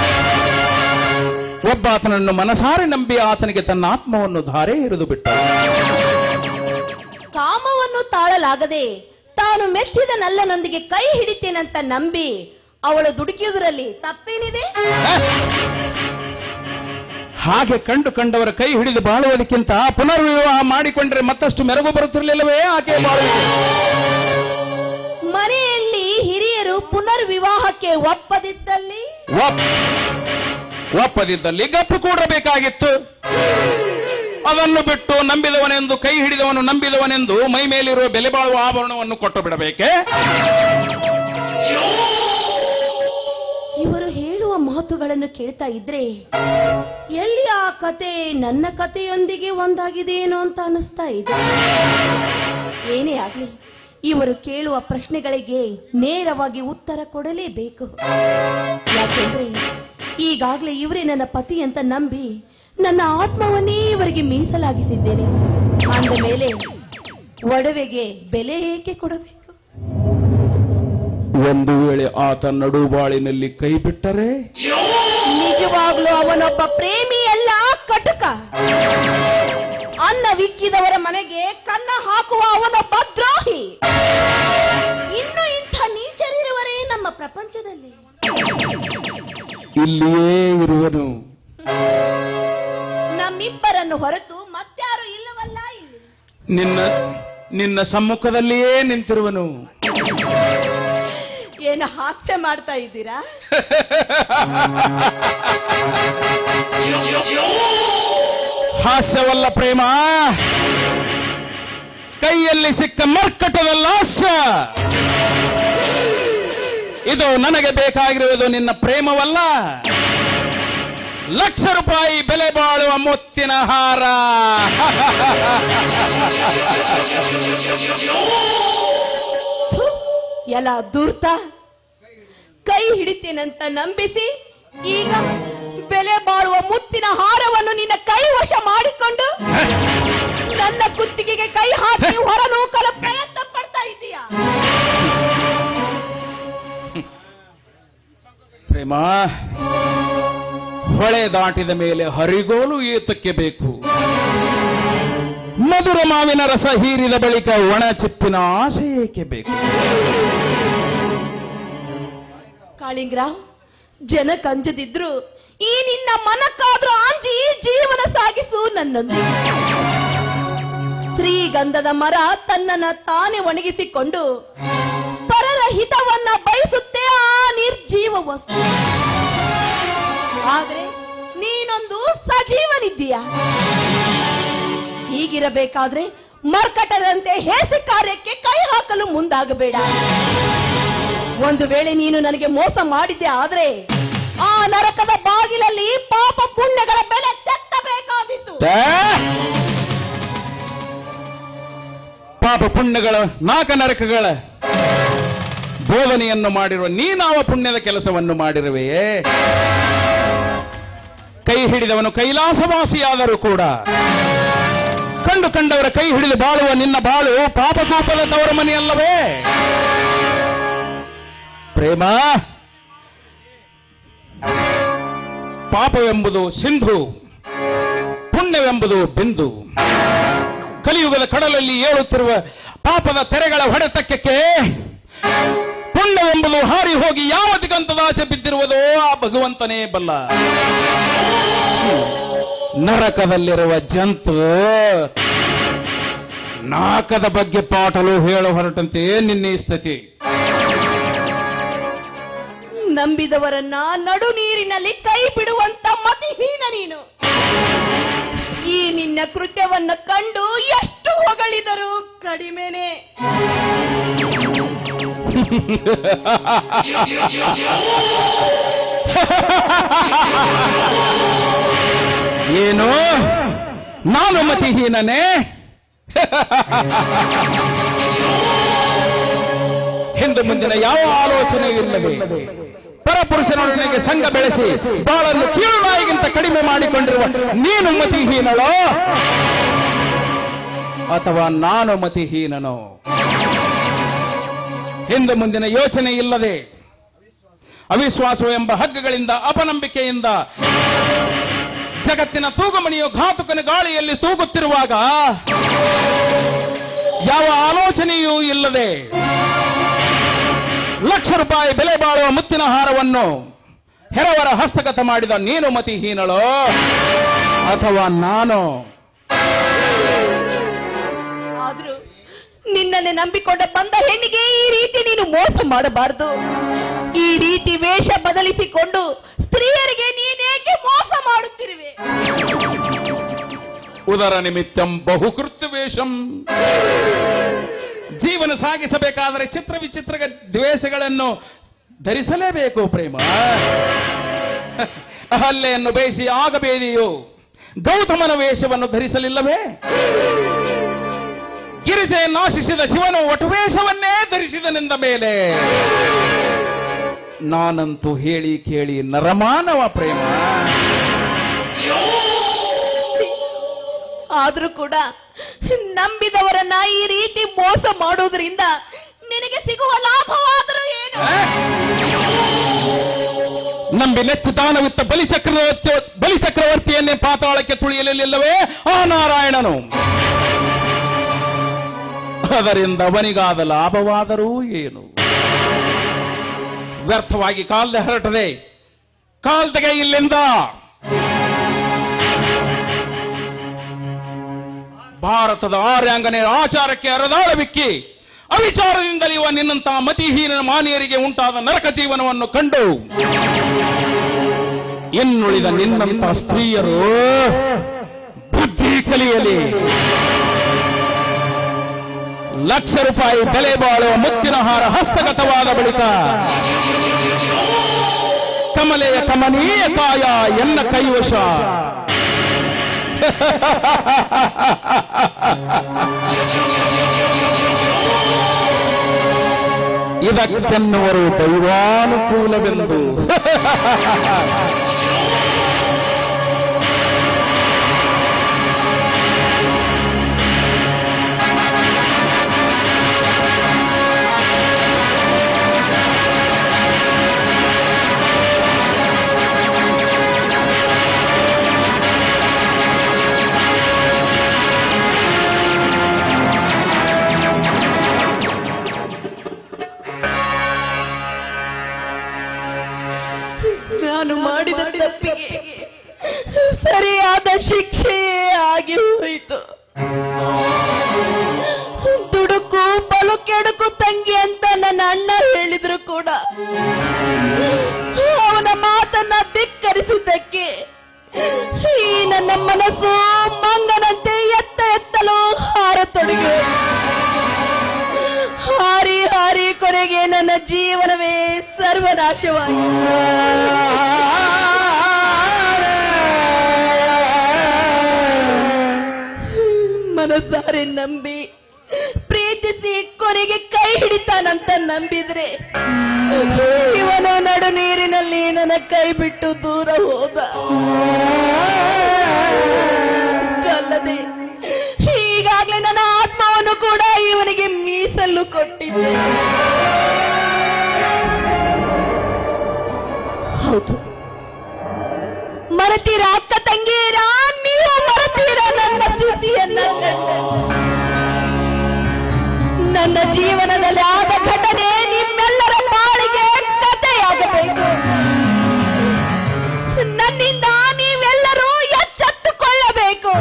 ಒಬ್ಬಾತನನ್ನು ಮನಸಾರೆ ನಂಬಿ ಆತನಿಗೆ ತನ್ನ ಆತ್ಮವನ್ನು ಧಾರೆ ಎರೆದು ಬಿಟ್ಟ. ಕಾಮವನ್ನು ತಾಳಲಾಗದೆ ತಾನು ಮೆಚ್ಚಿದ ನಲ್ಲನೊಂದಿಗೆ ಕೈ ಹಿಡಿತೇನಂತ ನಂಬಿ ಅವಳು ದುಡುಕಿಯುವುದರಲ್ಲಿ ತಪ್ಪೇನಿದೆ? ಹಾಗೆ ಕಂಡವರ ಕೈ ಹಿಡಿದು ಬಾಳುವುದಕ್ಕಿಂತ ಪುನರ್ವಿವಾಹ ಮಾಡಿಕೊಂಡ್ರೆ ಮತ್ತಷ್ಟು ಮೆರುಗು ಬರುತ್ತಿರಲಿಲ್ಲವೇ ಆಕೆ ಬಾಳುವುದು? ಮನೆಯಲ್ಲಿ ಹಿರಿಯರು ಪುನರ್ವಿವಾಹಕ್ಕೆ ಒಪ್ಪದಿದ್ದಲ್ಲಿ ಗಪ್ಪು ಕೂಡಬೇಕಾಗಿತ್ತು. ಅದನ್ನು ಬಿಟ್ಟು ನಂಬಿದವನೆಂದು, ಕೈ ಹಿಡಿದವನು ನಂಬಿದವನೆಂದು ಮೈ ಮೇಲಿರುವ ಬೆಲೆ ಬಾಳುವ ಆಭರಣವನ್ನು ಕೊಟ್ಟು ಬಿಡಬೇಕೆ? ಇವರು ಹೇಳುವ ಮಾತುಗಳನ್ನು ಕೇಳ್ತಾ ಇದ್ರೆ ಎಲ್ಲಿ ಆ ಕತೆ ನನ್ನ ಕಥೆಯೊಂದಿಗೆ ಒಂದಾಗಿದೆಯೇನೋ ಅಂತ ಅನಿಸ್ತಾ ಇದೆ. ಏನೇ ಆಗ್ಲಿ, ಇವರು ಕೇಳುವ ಪ್ರಶ್ನೆಗಳಿಗೆ ನೇರವಾಗಿ ಉತ್ತರ ಕೊಡಲೇಬೇಕು. ಯಾಕೆಂದ್ರೆ ಈಗಾಗಲೇ ಇವರೇ ನನ್ನ ಪತಿ ಅಂತ ನಂಬಿ ನನ್ನ ಆತ್ಮವನ್ನೇ ಇವರಿಗೆ ಮೀಸಲಾಗಿಸಿದ್ದೇನೆ. ಅಂದ ಮೇಲೆ ಒಡವೆಗೆ ಬೆಲೆ ಏಕೆ ಕೊಡಬೇಕು? ಒಂದು ವೇಳೆ ಆತ ನಡುಬಾಳಿನಲ್ಲಿ ಕೈ ಬಿಟ್ಟರೆ ನಿಜವಾಗ್ಲೂ ಅವನೊಬ್ಬ ಪ್ರೇಮಿ ಅಲ್ಲ, ಕಟುಕ. ಅನ್ನವಿಕ್ಕಿದವರ ಮನೆಗೆ ಕನ್ನ ಹಾಕುವ ಅವನೊಬ್ಬ ದ್ರೋಹಿ. ಇನ್ನು ಇಂಥ ನೀಚರಿರುವರೇ ನಮ್ಮ ಪ್ರಪಂಚದಲ್ಲಿ. ಇಲ್ಲಿಯೇ ಇರುವನು. ನಮ್ಮಿಬ್ಬರನ್ನು ಹೊರತು ಮತ್ಯಾರು ಇಲ್ಲವಲ್ಲ ಇಲ್ಲಿ. ನಿನ್ನ ಸಮ್ಮುಖದಲ್ಲಿಯೇ ನಿಂತಿರುವನು. ಏನು ಹಾಸ್ಯ ಮಾಡ್ತಾ ಇದ್ದೀರಾ? ಹಾಸ್ಯವಲ್ಲ ಪ್ರೇಮ, ಕೈಯಲ್ಲಿ ಸಿಕ್ಕ ಮರ್ಕಟವಲ್ಲ ಹಾಸ್ಯ. ಇದು ನನಗೆ ಬೇಕಾಗಿರುವುದು ನಿನ್ನ ಪ್ರೇಮವಲ್ಲ, ಲಕ್ಷ ರೂಪಾಯಿ ಬೆಲೆ ಬಾಳುವ ಮುತ್ತಿನ ಹಾರ. ಎಲ್ಲ ದುರ್ತ. ಕೈ ಹಿಡಿತೇನಂತ ನಂಬಿಸಿ ಈಗ ಬೆಲೆ ಬಾಳುವ ಮುತ್ತಿನ ಹಾರವನ್ನು ನಿನ್ನ ಕೈ ವಶ ಮಾಡಿಕೊಂಡು ನನ್ನ ಕುತ್ತಿಗೆಗೆ ಕೈ ಹಾಕಿ ಹೊರನೂಕಲು ಪ್ರಯತ್ನ ಪಡ್ತಾ ಇದ್ದೀಯಾ? ಪ್ರೇಮ, ಹೊಳೆ ದಾಟಿದ ಮೇಲೆ ಹರಿಗೋಲು ಏತಕ್ಕೆ ಬೇಕು? ಮಧುರ ಮಾವಿನ ರಸ ಹೀರಿದ ಬಳಿಕ ಒಣ ಚಿಪ್ಪಿನ ಆಸೆ ಏಕೆ ಬೇಕು? ಕಾಳಿಂಗರಾವ್, ಜನ ಕಂಜದಿದ್ರು ಈ ನಿನ್ನ ಮನಕ್ಕಾದ್ರೂ ಆಂಜಿ ಜೀವನ ಸಾಗಿಸು ನನ್ನೊಂದಿಗೆ. ಶ್ರೀಗಂಧದ ಮರ ತನ್ನನ್ನ ತಾನೇ ಒಣಗಿಸಿಕೊಂಡು ಪರರ ಹಿತವನ್ನ ಬಯಸುತ್ತೆ ಆ ನಿರ್ಜೀವ ವಸ್ತು. ಆದ್ರೆ ನೀನೊಂದು ಸಜೀವನಿದ್ದೀಯ. ಹೀಗಿರಬೇಕಾದ್ರೆ ಮರ್ಕಟದಂತೆ ಹೇಸಿ ಕಾರ್ಯಕ್ಕೆ ಕೈ ಹಾಕಲು ಮುಂದಾಗಬೇಡ. ಒಂದು ವೇಳೆ ನೀನು ನನಗೆ ಮೋಸ ಮಾಡಿದ್ದೆ ಆದ್ರೆ ಆ ನರಕದ ಬಾಗಿಲಲ್ಲಿ ಪಾಪ ಪುಣ್ಯಗಳ ಬೆಲೆ ತೆತ್ತಬೇಕಾದಿತ್ತು. ಪಾಪ ಪುಣ್ಯಗಳ ನಾಕ ನರಕಗಳ ಬೋಧನೆಯನ್ನು ಮಾಡಿರುವ ನೀನಾವ ಪುಣ್ಯದ ಕೆಲಸವನ್ನು ಮಾಡಿರುವೆಯೇ? ಕೈ ಹಿಡಿದವನು ಕೈಲಾಸವಾಸಿಯಾದರೂ ಕೂಡ ಕಂಡವರ ಕೈ ಹಿಡಿದು ಬಾಳುವ ನಿನ್ನ ಬಾಳು ಪಾಪಕೂಪದ ತವರ ಮನೆಯಲ್ಲವೇ? ಪ್ರೇಮ, ಪಾಪವೆಂಬುದು ಸಿಂಧು, ಪುಣ್ಯವೆಂಬುದು ಬಿಂದು. ಕಲಿಯುಗದ ಕಡಲಲ್ಲಿ ಏಳುತ್ತಿರುವ ಪಾಪದ ತೆರೆಗಳ ಹೊಡೆತಕ್ಕೆ ಪುಣ್ಯವೆಂಬುದು ಹಾರಿ ಹೋಗಿ ಯಾವ ದಿಗಂತದಾಚೆ ಬಿದ್ದಿರುವುದೋ ಆ ಭಗವಂತನೇ ಬಲ್ಲ. ನರಕದಲ್ಲಿರುವ ಜಂತು ನಾಕದ ಬಗ್ಗೆ ಪಾಟಲು ಹೇಳ ಹೊರಟಂತೆ ನಿನ್ನೆ ಸ್ಥಿತಿ. ನಂಬಿದವರನ್ನ ನಡು ನೀರಿನಲ್ಲಿ ಕೈ ಬಿಡುವಂತ ಮತಿಹೀನ ನೀನು. ಈ ನಿನ್ನ ಕೃತ್ಯವನ್ನ ಕಂಡು ಎಷ್ಟು ಹೊಗಳಿದರೂ ಕಡಿಮೆನೆ. ಏನು, ನಾನು ಮತಿಹೀನನೇ? ಹಿಂದೆ ಮುಂದಿನ ಯಾವ ಆಲೋಚನೆ ಇಲ್ಲದೆ ಪರಪುರುಷನೊಡನೆಗೆ ಸಂಘ ಬೆಳೆಸಿ ಬಾಳನ್ನು ಕೀಳುನಾಯಿಗಿಂತ ಕಡಿಮೆ ಮಾಡಿಕೊಂಡಿರುವ ನೀನು ಮತಿಹೀನಳೋ ಅಥವಾ ನಾನು ಮತಿಹೀನನೋ? ಹಿಂದೆ ಮುಂದಿನ ಯೋಚನೆ ಇಲ್ಲದೆ ಅವಿಶ್ವಾಸವೆಂಬ ಹಗ್ಗಗಳಿಂದ ಅಪನಂಬಿಕೆಯಿಂದ ಜಗತ್ತಿನ ತೂಗುಮಣಿಯು ಘಾತುಕನ ಗಾಳಿಯಲ್ಲಿ ತೂಗುತ್ತಿರುವಾಗ ಯಾವ ಆಲೋಚನೆಯೂ ಇಲ್ಲದೆ ಲಕ್ಷ ರೂಪಾಯಿ ಬೆಲೆ ಬಾಳುವ ಮುತ್ತಿನ ಹಾರವನ್ನು ಹೆರವರ ಹಸ್ತಗತ ಮಾಡಿದ ನೀನು ಮತಿಹೀನಳೋ ಅಥವಾ ನಾನು? ಆದ್ರೂ ನಿನ್ನನ್ನೇ ನಂಬಿಕೊಂಡ ಬಂದ ಹೆಣ್ಣಿಗೆ ಈ ರೀತಿ ನೀನು ಮೋಸ ಮಾಡಬಾರದು. ಈ ರೀತಿ ವೇಷ ಬದಲಿಸಿಕೊಂಡು ಸ್ತ್ರೀಯರಿಗೆ ನೀನೇಕೆ ಮೋಸ ಮಾಡುತ್ತಿರುವೆ? ಉದರ ನಿಮಿತ್ತಂ ಬಹುಕೃತ್ಯ ವೇಷಂ. ಜೀವನ ಸಾಗಿಸಬೇಕಾದರೆ ಚಿತ್ರ ವಿಚಿತ್ರ ದ್ವೇಷಗಳನ್ನು ಧರಿಸಲೇಬೇಕು ಪ್ರೇಮ. ಹಲ್ಲೆಯನ್ನು ಬೇಯಿಸಿ ಆಗಬೇದಿಯು ಗೌತಮನ ವೇಷವನ್ನು ಧರಿಸಲಿಲ್ಲವೇ? ಗಿರಿಜೆಯನ್ನು ನಾಶಿಸಿದ ಶಿವನು ವಟುವೇಷವನ್ನೇ ಧರಿಸಿದನೆಂದ ಮೇಲೆ ನಾನಂತೂ ಹೇಳಿ ಕೇಳಿ ನರಮಾನವ ಪ್ರೇಮ. ಆದ್ರೂ ಕೂಡ ನಂಬಿದವರನ್ನ ಈ ರೀತಿ ಮೋಸ ಮಾಡೋದ್ರಿಂದ ನಿನಗೆ ಸಿಗುವ ಲಾಭವಾದರೂ ಏನು? ನಂಬಿ ನೆಚ್ಚು ದಾನವಿತ್ತ ಬಲಿಚಕ್ರವರ್ತಿಯನ್ನೇ ಪಾತಾಳಕ್ಕೆ ತುಳಿಯಲಿಲ್ಲವೇ ಆ ನಾರಾಯಣನು? ಅದರಿಂದ ಅವನಿಗಾದ ಲಾಭವಾದರೂ ಏನು? ವ್ಯರ್ಥವಾಗಿ ಕಾಲ್ದೆ ಹರಟದೆ ಕಾಲ್ತೆಗೆ ಇಲ್ಲಿಂದ. ಭಾರತದ ಆರ್ಯಾಂಗನೆ ಆಚಾರಕ್ಕೆ ಅರದಾಳವಿಕ್ಕಿ ಅವಿಚಾರದಿಂದಲಿಯುವ ನಿನ್ನಂತಹ ಮತಿಹೀನ ಮಾನಿಯರಿಗೆ ಉಂಟಾದ ನರಕ ಜೀವನವನ್ನು ಕಂಡು ಇನ್ನುಳಿದ ನಿನ್ನಂತಹ ಸ್ತ್ರೀಯರು ಬುದ್ಧಿ ಕಲಿಯಲಿ. ಲಕ್ಷ ರೂಪಾಯಿ ಬೆಲೆ ಬಾಳುವ ಮುತ್ತಿನ ಹಾರ ಹಸ್ತಗತವಾದ ಬಳಿಕ ಕಮಲೆಯ ಕಮನೀಯ ಕಾಯ ಎನ್ನ ಕೈವಶ. ಇದಕ್ಕೆನ್ನುವರು ದೈವಾನುಕೂಲವೆಂದು. ನಾನು ಮಾಡಿದ ತಪ್ಪಿಗೆ ಸರಿಯಾದ ಶಿಕ್ಷೆಯೇ ಆಗಿ ಹೋಯಿತು. ದುಡುಕು ಬಲು ಕೆಡುಕು ತಂಗಿ ಅಂತ ನನ್ನ ಅಣ್ಣ ಹೇಳಿದ್ರು ಕೂಡ ಅವನ ಮಾತನ್ನ ಧಿಕ್ಕರಿಸಿದ್ದಕ್ಕೆ ಈ ನನ್ನ ಮನಸ್ಸು ಮಂಗನಂತೆ ಎತ್ತಲು ಹಾರತೊಡಗಿ ಹಾರಿ ಹಾರಿ ಕೊನೆಗೆ ನನ್ನ ಜೀವನವೇ ಸರ್ವನಾಶವಾಯಿತು. ಮನಸಾರೆ ನಂಬಿ ಪ್ರೀತಿಸಿ ಕೊನೆಗೆ ಕೈ ಹಿಡಿತಾನಂತ ನಂಬಿದ್ರೆ ಇವನು ನಡು ನೀರಿನಲ್ಲಿ ನನ್ನ ಕೈ ಬಿಟ್ಟು ದೂರ ಹೋದ. ಅಲ್ಲದೆ ಈಗಾಗಲೇ ನನ್ನ ಆತ್ಮವನ್ನು ಕೂಡ ಇವನಿಗೆ ಮೀಸಲು ಕೊಟ್ಟಿದ್ದೆ. ಹೌದು, ಮರೆತೀರಾ ಅಕ್ಕ ತಂಗಿಯರ? ನೀವು ಮರೆತೀರಾ ನನ್ನ ಸ್ಥಿತಿಯನ್ನ? ನನ್ನ ಜೀವನದಲ್ಲಿ ಆದ ಘಟನೆ ನಿಮ್ಮೆಲ್ಲರ ಬಾಳಿಗೆ ಕಥೆಯಾಗಬೇಕು. ನನ್ನಿಂದ ನೀವೆಲ್ಲರೂ ಎಚ್ಚೆತ್ತುಕೊಳ್ಳಬೇಕು.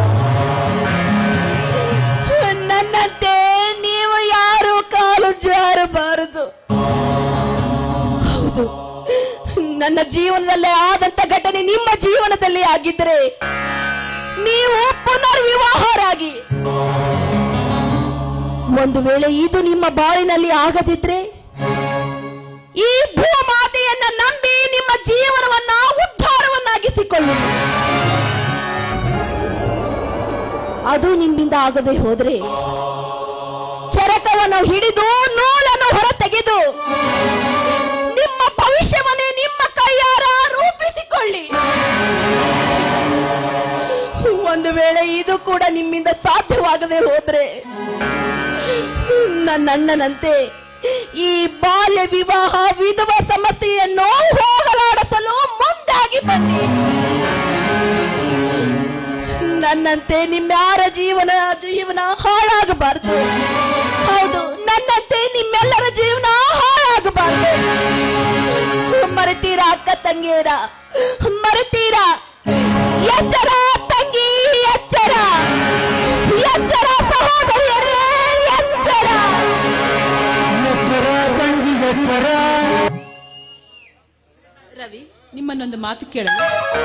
ನನ್ನಂತೆ ನೀವು ಯಾರು ಕಾಲು ಜಾರಬಾರದು. ಹೌದು, ನನ್ನ ಜೀವನದಲ್ಲೇ ಆದಂತ ಘಟನೆ ನಿಮ್ಮ ಜೀವನದಲ್ಲಿ ಆಗಿದ್ರೆ ನೀವು ಪುನರ್ವಿವಾಹರಾಗಿ, ಒಂದು ವೇಳೆ ಇದು ನಿಮ್ಮ ಬಾಳಿನಲ್ಲಿ ಆಗದಿದ್ರೆ ಈ ಭೂಮಾತೆಯನ್ನ ನಂಬಿ ನಿಮ್ಮ ಜೀವನವನ್ನ ಉದ್ಧಾರವನ್ನಾಗಿಸಿಕೊಳ್ಳಿ. ಅದು ನಿಮ್ಮಿಂದ ಆಗದೆ ಹೋದ್ರೆ ಚರಕವನ್ನು ಹಿಡಿದು ನೂಲನ್ನು ಹೊರತೆಗೆದು ನಿಮ್ಮ ಭವಿಷ್ಯವನ್ನೇ ನಿಮ್ಮ ಕೈಯಾರ ರೂಪಿಸಿಕೊಳ್ಳಿ. ಒಂದು ವೇಳೆ ಇದು ಕೂಡ ನಿಮ್ಮಿಂದ ಸಾಧ್ಯವಾಗದೆ ಹೋದ್ರೆ ನನ್ನ ಅಣ್ಣನಂತೆ ಈ ಬಾಲ್ಯ ವಿವಾಹ ವಿಧವಾ ಸಮಸ್ಯೆಯನ್ನು ಹೋಗಲಾಡಿಸಲು ಮುಂದಾಗಿ ಬನ್ನಿ. ನನ್ನಂತೆ ನಿಮ್ಮ್ಯಾರ ಜೀವನ ಹಾಳಾಗಬಾರದು. ಹೌದು, ನನ್ನಂತೆ ನಿಮ್ಮೆಲ್ಲರ ಜೀವನ ಹಾಳಾಗಬಾರದು. ಮರೆತೀರಾ ಅಕ್ಕ ತಂಗಿಯರ? ಮರೆತೀರಾ? ಎಚ್ಚರ ತಂಗಿ, ಎಚ್ಚರ! ಎಚ್ಚರ ಸಹೋದರಿಯರೇ, ಎಚ್ಚರ! ರವಿ, ನಿಮ್ಮನ್ನೊಂದು ಮಾತು ಕೇಳಲು.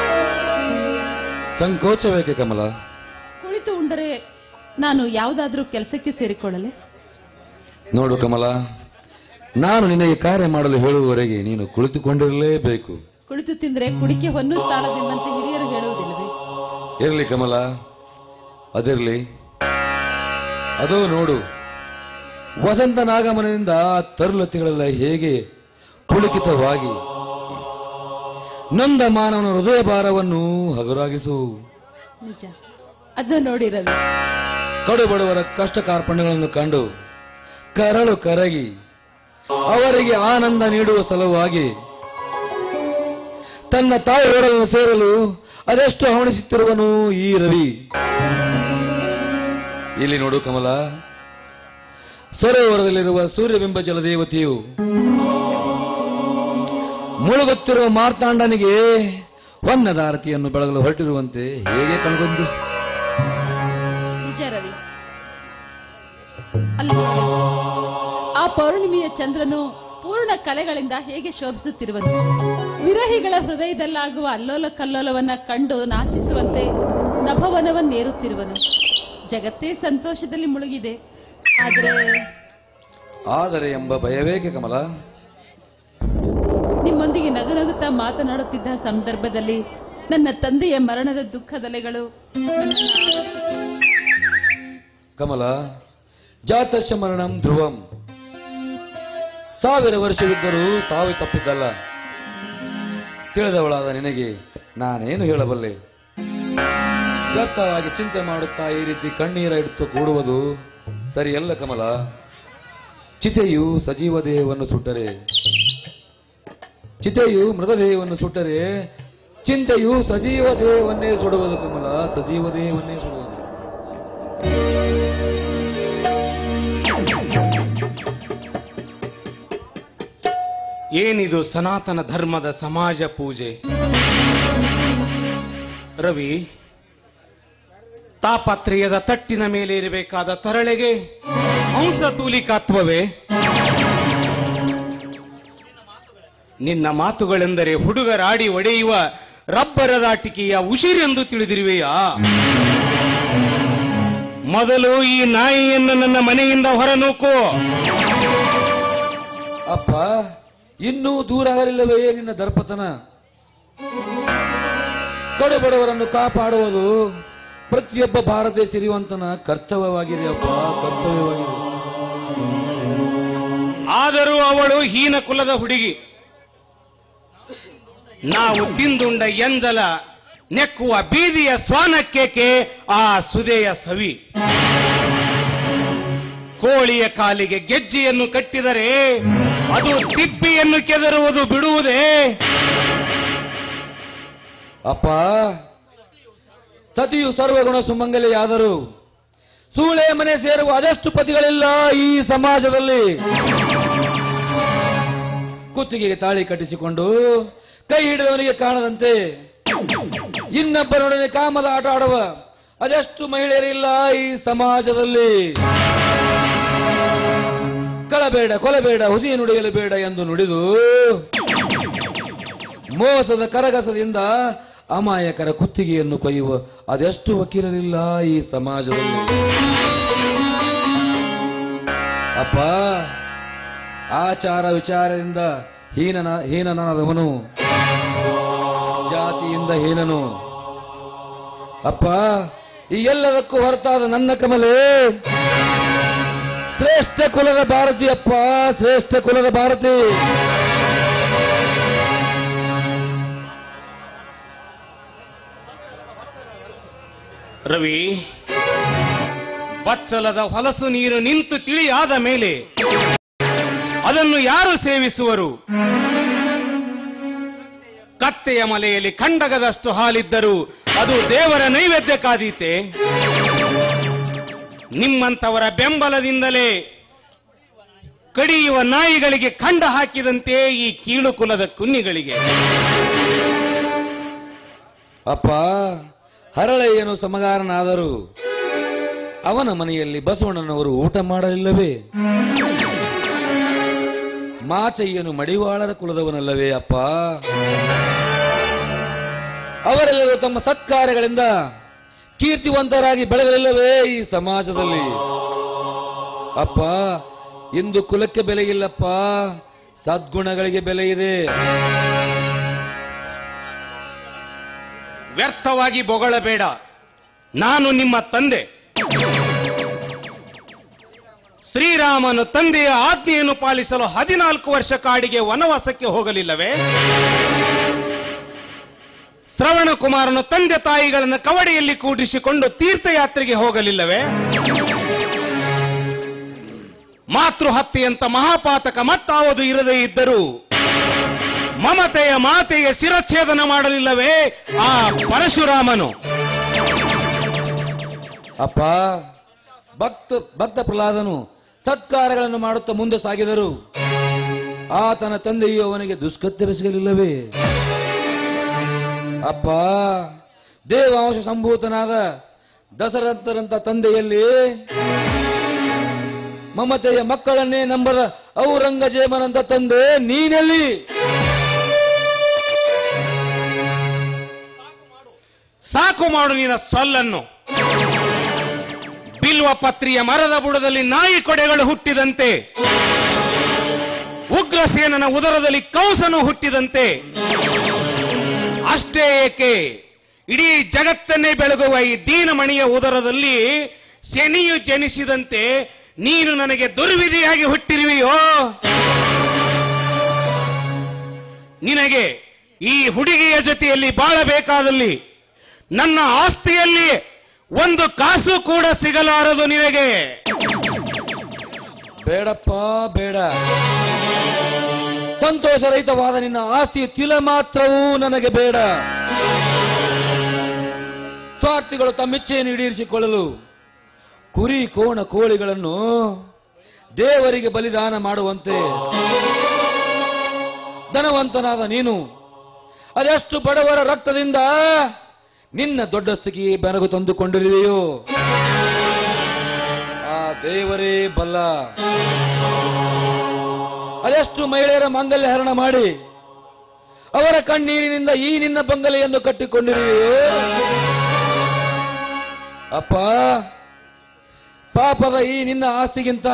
ಸಂಕೋಚವೇಕೆ ಕಮಲ? ಕುಳಿತು ಉಂಡರೆ ನಾನು ಯಾವುದಾದ್ರೂ ಕೆಲಸಕ್ಕೆ ಸೇರಿಕೊಳ್ಳಲೆ? ನೋಡು ಕಮಲ, ನಾನು ನಿನಗೆ ಕಾರ್ಯ ಮಾಡಲು ಹೇಳುವವರೆಗೆ ನೀನು ಕುಳಿತುಕೊಂಡಿರಲೇಬೇಕು. ಕುಳಿತು ತಿಂದ್ರೆ ಕುಡಿಕೆ ಹೊನ್ನು ಸಾಲದೆಂಬಂತೆ ಹಿರಿಯರು ಹೇಳುವುದಿಲ್ಲವೇ? ಇರಲಿ ಕಮಲ, ಅದಿರಲಿ. ಅದೋ ನೋಡು, ವಸಂತನಾಗಮನದಿಂದ ತರುಲತೆಗಳೆಲ್ಲ ಹೇಗೆ ಪುಳಕಿತವಾಗಿ ನೊಂದ ಮಾನವನ ಹೃದಯ ಭಾರವನ್ನು ಹಗುರಾಗಿಸು. ನಿಜ, ಅದು ನೋಡಿರಲಿ. ಕಡುಬಡವರ ಕಷ್ಟ ಕಾರ್ಪಣ್ಯಗಳನ್ನು ಕಂಡು ಕರಳು ಕರಗಿ ಅವರಿಗೆ ಆನಂದ ನೀಡುವ ಸಲುವಾಗಿ ತನ್ನ ತಾಯಿ ಒಡಲನ್ನು ಸೇರಲು ಅದೆಷ್ಟು ಹವಣಿಸುತ್ತಿರುವನು ಈ ರವಿ. ಇಲ್ಲಿ ನೋಡು ಕಮಲ, ಸರೋವರದಲ್ಲಿರುವ ಸೂರ್ಯಬಿಂಬ ಜಲದೇವತೆಯು ಮುಳುಗುತ್ತಿರುವ ಮಾರ್ತಾಂಡನಿಗೆ ವನ್ನದಾರತಿಯನ್ನು ಬೆಳಗಲು ಹೊರಟಿರುವಂತೆ ಹೇಗೆ ಕಣ್ಗೊಂಡು. ನಿಜ ರವಿ, ಅಲ್ಲ ಆ ಪೌರ್ಣಿಮೆಯ ಚಂದ್ರನು ಪೂರ್ಣ ಕಲೆಗಳಿಂದ ಹೇಗೆ ಶೋಭಿಸುತ್ತಿರುವುದು, ವಿರಹಿಗಳ ಹೃದಯದಲ್ಲಾಗುವ ಅಲ್ಲೋಲ ಕಲ್ಲೋಲವನ್ನ ಕಂಡು ನಾಚಿಸುವಂತೆ ನಭವನವನ್ನೇರುತ್ತಿರುವನು. ಜಗತ್ತೇ ಸಂತೋಷದಲ್ಲಿ ಮುಳುಗಿದೆ. ಆದರೆ ಎಂಬ ಭಯವೇಕೆ ಕಮಲ? ನಿಮ್ಮೊಂದಿಗೆ ನಗುನಗುತ್ತಾ ಮಾತನಾಡುತ್ತಿದ್ದ ಸಂದರ್ಭದಲ್ಲಿ ನನ್ನ ತಂದೆಯ ಮರಣದ ದುಃಖದಲೆಗಳು ಕಮಲ, ಜಾತಸ್ಯ ಮರಣಂ ಧ್ರುವಂ. 1000 ವರ್ಷವಿದ್ದರೂ ತಾವು ತಪ್ಪಿದ್ದಲ್ಲ. ತಿಳಿದವಳಾದ ನಿನಗೆ ನಾನೇನು ಹೇಳಬಲ್ಲೆ? ವ್ಯರ್ಥವಾಗಿ ಚಿಂತೆ ಮಾಡುತ್ತಾ ಈ ರೀತಿ ಕಣ್ಣೀರ ಇಡುತ್ತು ಕೂಡುವುದು ಸರಿಯಲ್ಲ ಕಮಲ. ಚಿತೆಯು ಸಜೀವ ದೇಹವನ್ನು ಸುಟ್ಟರೆ, ಚಿತೆಯು ಮೃತದೇಹವನ್ನು ಸುಟ್ಟರೆ ಚಿಂತೆಯು ಸಜೀವ ದೇಹವನ್ನೇ ಸುಡುವುದು ಕಮಲ, ಸಜೀವ ದೇಹವನ್ನೇ ಸುಡುವುದು. ಏನಿದು ಸನಾತನ ಧರ್ಮದ ಸಮಾಜ ಪೂಜೆ? ರವಿ, ತಾಪತ್ರಯದ ತಟ್ಟಿನ ಮೇಲೆ ಇರಬೇಕಾದ ತರಳೆಗೆ ಹಂಸ ತೂಲಿಕಾತ್ವವೇ? ನಿನ್ನ ಮಾತುಗಳೆಂದರೆ ಹುಡುಗರಾಡಿ ಒಡೆಯುವ ರಬ್ಬರದಾಟಿಕೆಯ ಉಸಿರೆಂದು ತಿಳಿದಿರುವೆಯಾ? ಮೊದಲು ಈ ನಾಯಿಯನ್ನು ನನ್ನ ಮನೆಯಿಂದ ಹೊರನೂಕು. ಅಪ್ಪ, ಇನ್ನೂ ದೂರ ಆಗಲಿಲ್ಲವೇ ನಿನ್ನ ದರ್ಪತನ? ಕಡುಬಡವರನ್ನು ಕಾಪಾಡುವುದು ಪ್ರತಿಯೊಬ್ಬ ಭಾರತೀಯ ಸಿರಿವಂತನ ಕರ್ತವ್ಯವಾಗಿದೆ ಅಪ್ಪ, ಕರ್ತವ್ಯವಾಗಿದೆ. ಆದರೂ ಅವಳು ಹೀನ ಕುಲದ ಹುಡುಗಿ. ನಾವು ತಿಂದುಂಡ ಎಂಜಲ ನೆಕ್ಕುವ ಬೀದಿಯ ಸ್ವಾನಕ್ಕೇಕೆ ಆ ಸುದೆಯ ಸವಿ? ಕೋಳಿಯ ಕಾಲಿಗೆ ಗೆಜ್ಜೆಯನ್ನು ಕಟ್ಟಿದರೆ ಅದು ತಿಪ್ಪಿಯನ್ನು ಕೆದರುವುದು ಬಿಡುವುದೇ? ಅಪ್ಪ, ಸತಿಯು ಸರ್ವಗುಣ ಸುಮಂಗಲಿಯಾದರೂ ಸೂಳೆ ಮನೆ ಸೇರುವ ಅದೆಷ್ಟು ಪತಿಗಳಿಲ್ಲ ಈ ಸಮಾಜದಲ್ಲಿ. ಕುತ್ತಿಗೆಗೆ ತಾಳಿ ಕಟ್ಟಿಸಿಕೊಂಡು ಕೈ ಹಿಡಿದವನಿಗೆ ಕಾಣದಂತೆ ಇನ್ನೊಬ್ಬರೊಡನೆ ಕಾಮದ ಆಟ ಆಡುವ ಅದೆಷ್ಟು ಮಹಿಳೆಯರಿಲ್ಲ ಈ ಸಮಾಜದಲ್ಲಿ. ಕಳಬೇಡ, ಕೊಲಬೇಡ, ಹುಸಿ ನುಡಿಯಲು ಬೇಡ ಎಂದು ನುಡಿದು ಮೋಸದ ಕರಗಸದಿಂದ ಅಮಾಯಕರ ಕುತ್ತಿಗೆಯನ್ನು ಕೊಯ್ಯುವ ಅದೆಷ್ಟು ವಕೀಲರಿಲ್ಲ ಈ ಸಮಾಜದಲ್ಲಿ. ಅಪ್ಪ, ಆಚಾರ ವಿಚಾರದಿಂದ ಹೀನನಾದವನು ಜಾತಿಯಿಂದ ಹೀನನು. ಅಪ್ಪ, ಈ ಎಲ್ಲದಕ್ಕೂ ಹೊರತಾದ ನನ್ನ ಕಮಲೆ ಶ್ರೇಷ್ಠ ಕುಲದ ಭಾರತಿ ಅಪ್ಪ, ಶ್ರೇಷ್ಠ ಕುಲದ ಭಾರತಿ. ರವಿ, ಬಚ್ಚಲದ ಹೊಲಸು ನೀರು ನಿಂತು ತಿಳಿಯಾದ ಮೇಲೆ ಅದನ್ನು ಯಾರು ಸೇವಿಸುವರು? ಕತ್ತೆಯ ಮಲೆಯಲ್ಲಿ ಖಂಡಗದಷ್ಟು ಹಾಲಿದ್ದರೂ ಅದು ದೇವರ ನೈವೇದ್ಯಕ್ಕಾದೀತೆ? ನಿಮ್ಮಂಥವರ ಬೆಂಬಲದಿಂದಲೇ ಕಡಿಯುವ ನಾಯಿಗಳಿಗೆ ಖಂಡ ಹಾಕಿದಂತೆ ಈ ಕೀಳು ಕುಲದ ಕುನ್ನಿಗಳಿಗೆ. ಅಪ್ಪ, ಹರಳೆಯನು ಸಮಗಾರನಾದರೂ ಅವನ ಮನೆಯಲ್ಲಿ ಬಸವಣ್ಣನವರು ಊಟ ಮಾಡಲಿಲ್ಲವೇ? ಮಾಚಯ್ಯನು ಮಡಿವಾಳರ ಕುಲದವನಲ್ಲವೇ ಅಪ್ಪ? ಅವರೆಲ್ಲರೂ ತಮ್ಮ ಸತ್ಕಾರ್ಯಗಳಿಂದ ಕೀರ್ತಿವಂತರಾಗಿ ಬೆಳೆದಲಿಲ್ಲವೇ ಈ ಸಮಾಜದಲ್ಲಿ? ಅಪ್ಪ, ಇಂದು ಕುಲಕ್ಕೆ ಬೆಲೆ ಇಲ್ಲಪ್ಪ, ಸದ್ಗುಣಗಳಿಗೆ ಬೆಲೆ ಇದೆ. ವ್ಯರ್ಥವಾಗಿ ಬೊಗಳಬೇಡ. ನಾನು ನಿಮ್ಮ ತಂದೆ. ಶ್ರೀರಾಮನು ತಂದೆಯ ಆಜ್ಞೆಯನ್ನು ಪಾಲಿಸಲು 14 ವರ್ಷ ಕಾಡಿಗೆ ವನವಾಸಕ್ಕೆ ಹೋಗಲಿಲ್ಲವೇ? ಶ್ರವಣ ಕುಮಾರನು ತಂದೆ ತಾಯಿಗಳನ್ನು ಕವಡೆಯಲ್ಲಿ ಕೂಡಿಸಿಕೊಂಡು ತೀರ್ಥಯಾತ್ರೆಗೆ ಹೋಗಲಿಲ್ಲವೇ? ಮಾತೃಹತ್ಯೆಯಂತ ಮಹಾಪಾತಕ ಮತ್ತಾವುದು ಇರದೇ ಇದ್ದರೂ ಮಮತೆಯ ಮಾತೆಯ ಶಿರಚ್ಛೇದನ ಮಾಡಲಿಲ್ಲವೇ ಆ ಪರಶುರಾಮನು? ಅಪ್ಪ, ಭಕ್ತ ಪ್ರಹ್ಲಾದನು ಸತ್ಕಾರಗಳನ್ನು ಮಾಡುತ್ತಾ ಮುಂದೆ ಸಾಗಿದರು. ಆತನ ತಂದೆಯು ಅವನಿಗೆ ದುಷ್ಕೃತ್ಯ ಬೆಸಗಲಿಲ್ಲವೇ? ಅಪ್ಪ, ದೇವಾಂಶ ಸಂಭೂತನಾದ ದಶರಥರಂತ ತಂದೆಯಲ್ಲಿ ಮಮತೆಯ ಮಕ್ಕಳನ್ನೇ ನಂಬದ ಔರಂಗಜೇಬನಂತ ತಂದೆ ನೀನೆಲ್ಲಿ? ಸಾಕು ಮಾಡು ನಿನ್ನ ಸೊಲ್ಲನ್ನು. ಬಿಲ್ವ ಪತ್ರಿಯ ಮರದ ಬುಡದಲ್ಲಿ ನಾಯಿ ಕೊಡೆಗಳು ಹುಟ್ಟಿದಂತೆ, ಉಗ್ರಸೇನನ ಉದರದಲ್ಲಿ ಕೌಸನು ಹುಟ್ಟಿದಂತೆ, ಅಷ್ಟೇ ಏಕೆ ಇಡೀ ಜಗತ್ತನ್ನೇ ಬೆಳಗುವ ಈ ದೀನಮಣಿಯ ಉದರದಲ್ಲಿ ಶನಿಯು ಜನಿಸಿದಂತೆ ನೀನು ನನಗೆ ದುರ್ವಿಧಿಯಾಗಿ ಹುಟ್ಟಿರುವೆಯೋ? ನಿನಗೆ ಈ ಹುಡುಗಿಯ ಜೊತೆಯಲ್ಲಿ ಬಾಳಬೇಕಾದಲ್ಲಿ ನನ್ನ ಆಸ್ತಿಯಲ್ಲಿ ಒಂದು ಕಾಸು ಕೂಡ ಸಿಗಲಾರದು ನಿನಗೆ. ಬೇಡಪ್ಪ, ಬೇಡ. ಸಂತೋಷರಹಿತವಾದ ನಿನ್ನ ಆಸ್ತಿ ತಿಲ ಮಾತ್ರವೂ ನನಗೆ ಬೇಡ. ಸ್ವಾರ್ಥಿಗಳು ತಮ್ಮಿಚ್ಛೆಯನ್ನು ಈಡೇರಿಸಿಕೊಳ್ಳಲು ಕುರಿ ಕೋಣ ಕೋಳಿಗಳನ್ನು ದೇವರಿಗೆ ಬಲಿದಾನ ಮಾಡುವಂತೆ ಧನವಂತನಾದ ನೀನು ಅದೆಷ್ಟು ಬಡವರ ರಕ್ತದಿಂದ ನಿನ್ನ ದೊಡ್ಡ ಸ್ಥಿತಿಗೆ ಬೆನಗು ತಂದುಕೊಂಡಿರುವೆಯೋ ಆ ದೇವರೇ ಬಲ್ಲ. ಅದೆಷ್ಟು ಮಹಿಳೆಯರ ಮಾಂಗಲ್ಯ ಹರಣ ಮಾಡಿ ಅವರ ಕಣ್ಣೀರಿನಿಂದ ಈ ನಿನ್ನ ಬಂಗಲೆಯನ್ನು ಕಟ್ಟಿಕೊಂಡಿರುವೆಯೋ ಅಪ್ಪ. ಪಾಪದ ಈ ನಿನ್ನ ಆಸ್ತಿಗಿಂತ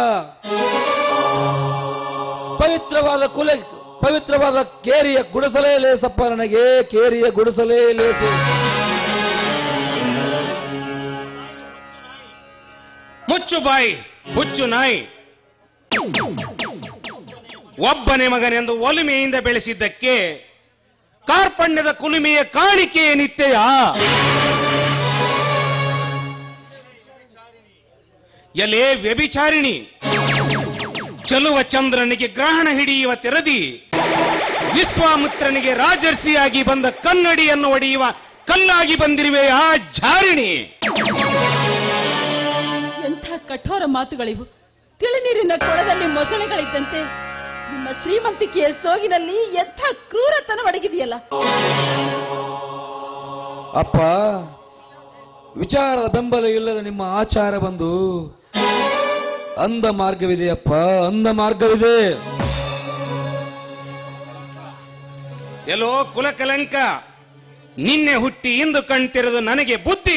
ಪವಿತ್ರವಾದ ಕೇರಿಯ ಗುಡಿಸಲೇ ಲೇಸಪ್ಪ, ನನಗೆ ಕೇರಿಯ ಗುಡಿಸಲೇ ಲೇಸು. ಮುಚ್ಚು ಬಾಯಿ ಹುಚ್ಚು ನಾಯಿ. ಒಬ್ಬನೇ ಮಗನೆಂದು ಒಲುಮೆಯಿಂದ ಬೆಳೆಸಿದ್ದಕ್ಕೆ ಕಾರ್ಪಣ್ಯದ ಕುಲುಮೆಯ ಕಾಣಿಕೆಯ ನಿತ್ಯಯ. ಎಲೆ ವ್ಯಭಿಚಾರಿಣಿ, ಚಲುವ ಚಂದ್ರನಿಗೆ ಗ್ರಹಣ ಹಿಡಿಯುವ ತೆರದಿ, ವಿಶ್ವಾಮಿತ್ರನಿಗೆ ರಾಜರ್ಷಿಯಾಗಿ ಬಂದ ಕನ್ನಡಿಯನ್ನು ಒಡೆಯುವ ಕಲ್ಲಾಗಿ ಬಂದಿರುವೆ ಆ ಜಾರಿಣಿ. ಎಂಥ ಕಠೋರ ಮಾತುಗಳಿವು. ತಿಳಿನೀರಿನ ಕೊಳದಲ್ಲಿ ಮೊಸಳೆಗಳಿದ್ದಂತೆ ನಿಮ್ಮ ಶ್ರೀಮಂತಿಕೆಯ ಸೋಗಿನಲ್ಲಿ ಎಂಥ ಕ್ರೂರತನ ಅಡಗಿದೆಯಲ್ಲ. ಅಪ್ಪ, ವಿಚಾರದ ಬೆಂಬಲ ಇಲ್ಲದ ನಿಮ್ಮ ಆಚಾರ ಬಂದು ಅಂಧ ಮಾರ್ಗವಿದೆ ಅಪ್ಪ, ಅಂಧ ಮಾರ್ಗವಿದೆ. ಎಲ್ಲೋ ಕುಲಕಲಂಕ, ನಿನ್ನೆ ಹುಟ್ಟಿ ಇಂದು ಕಣ್ತಿರದು ನನಗೆ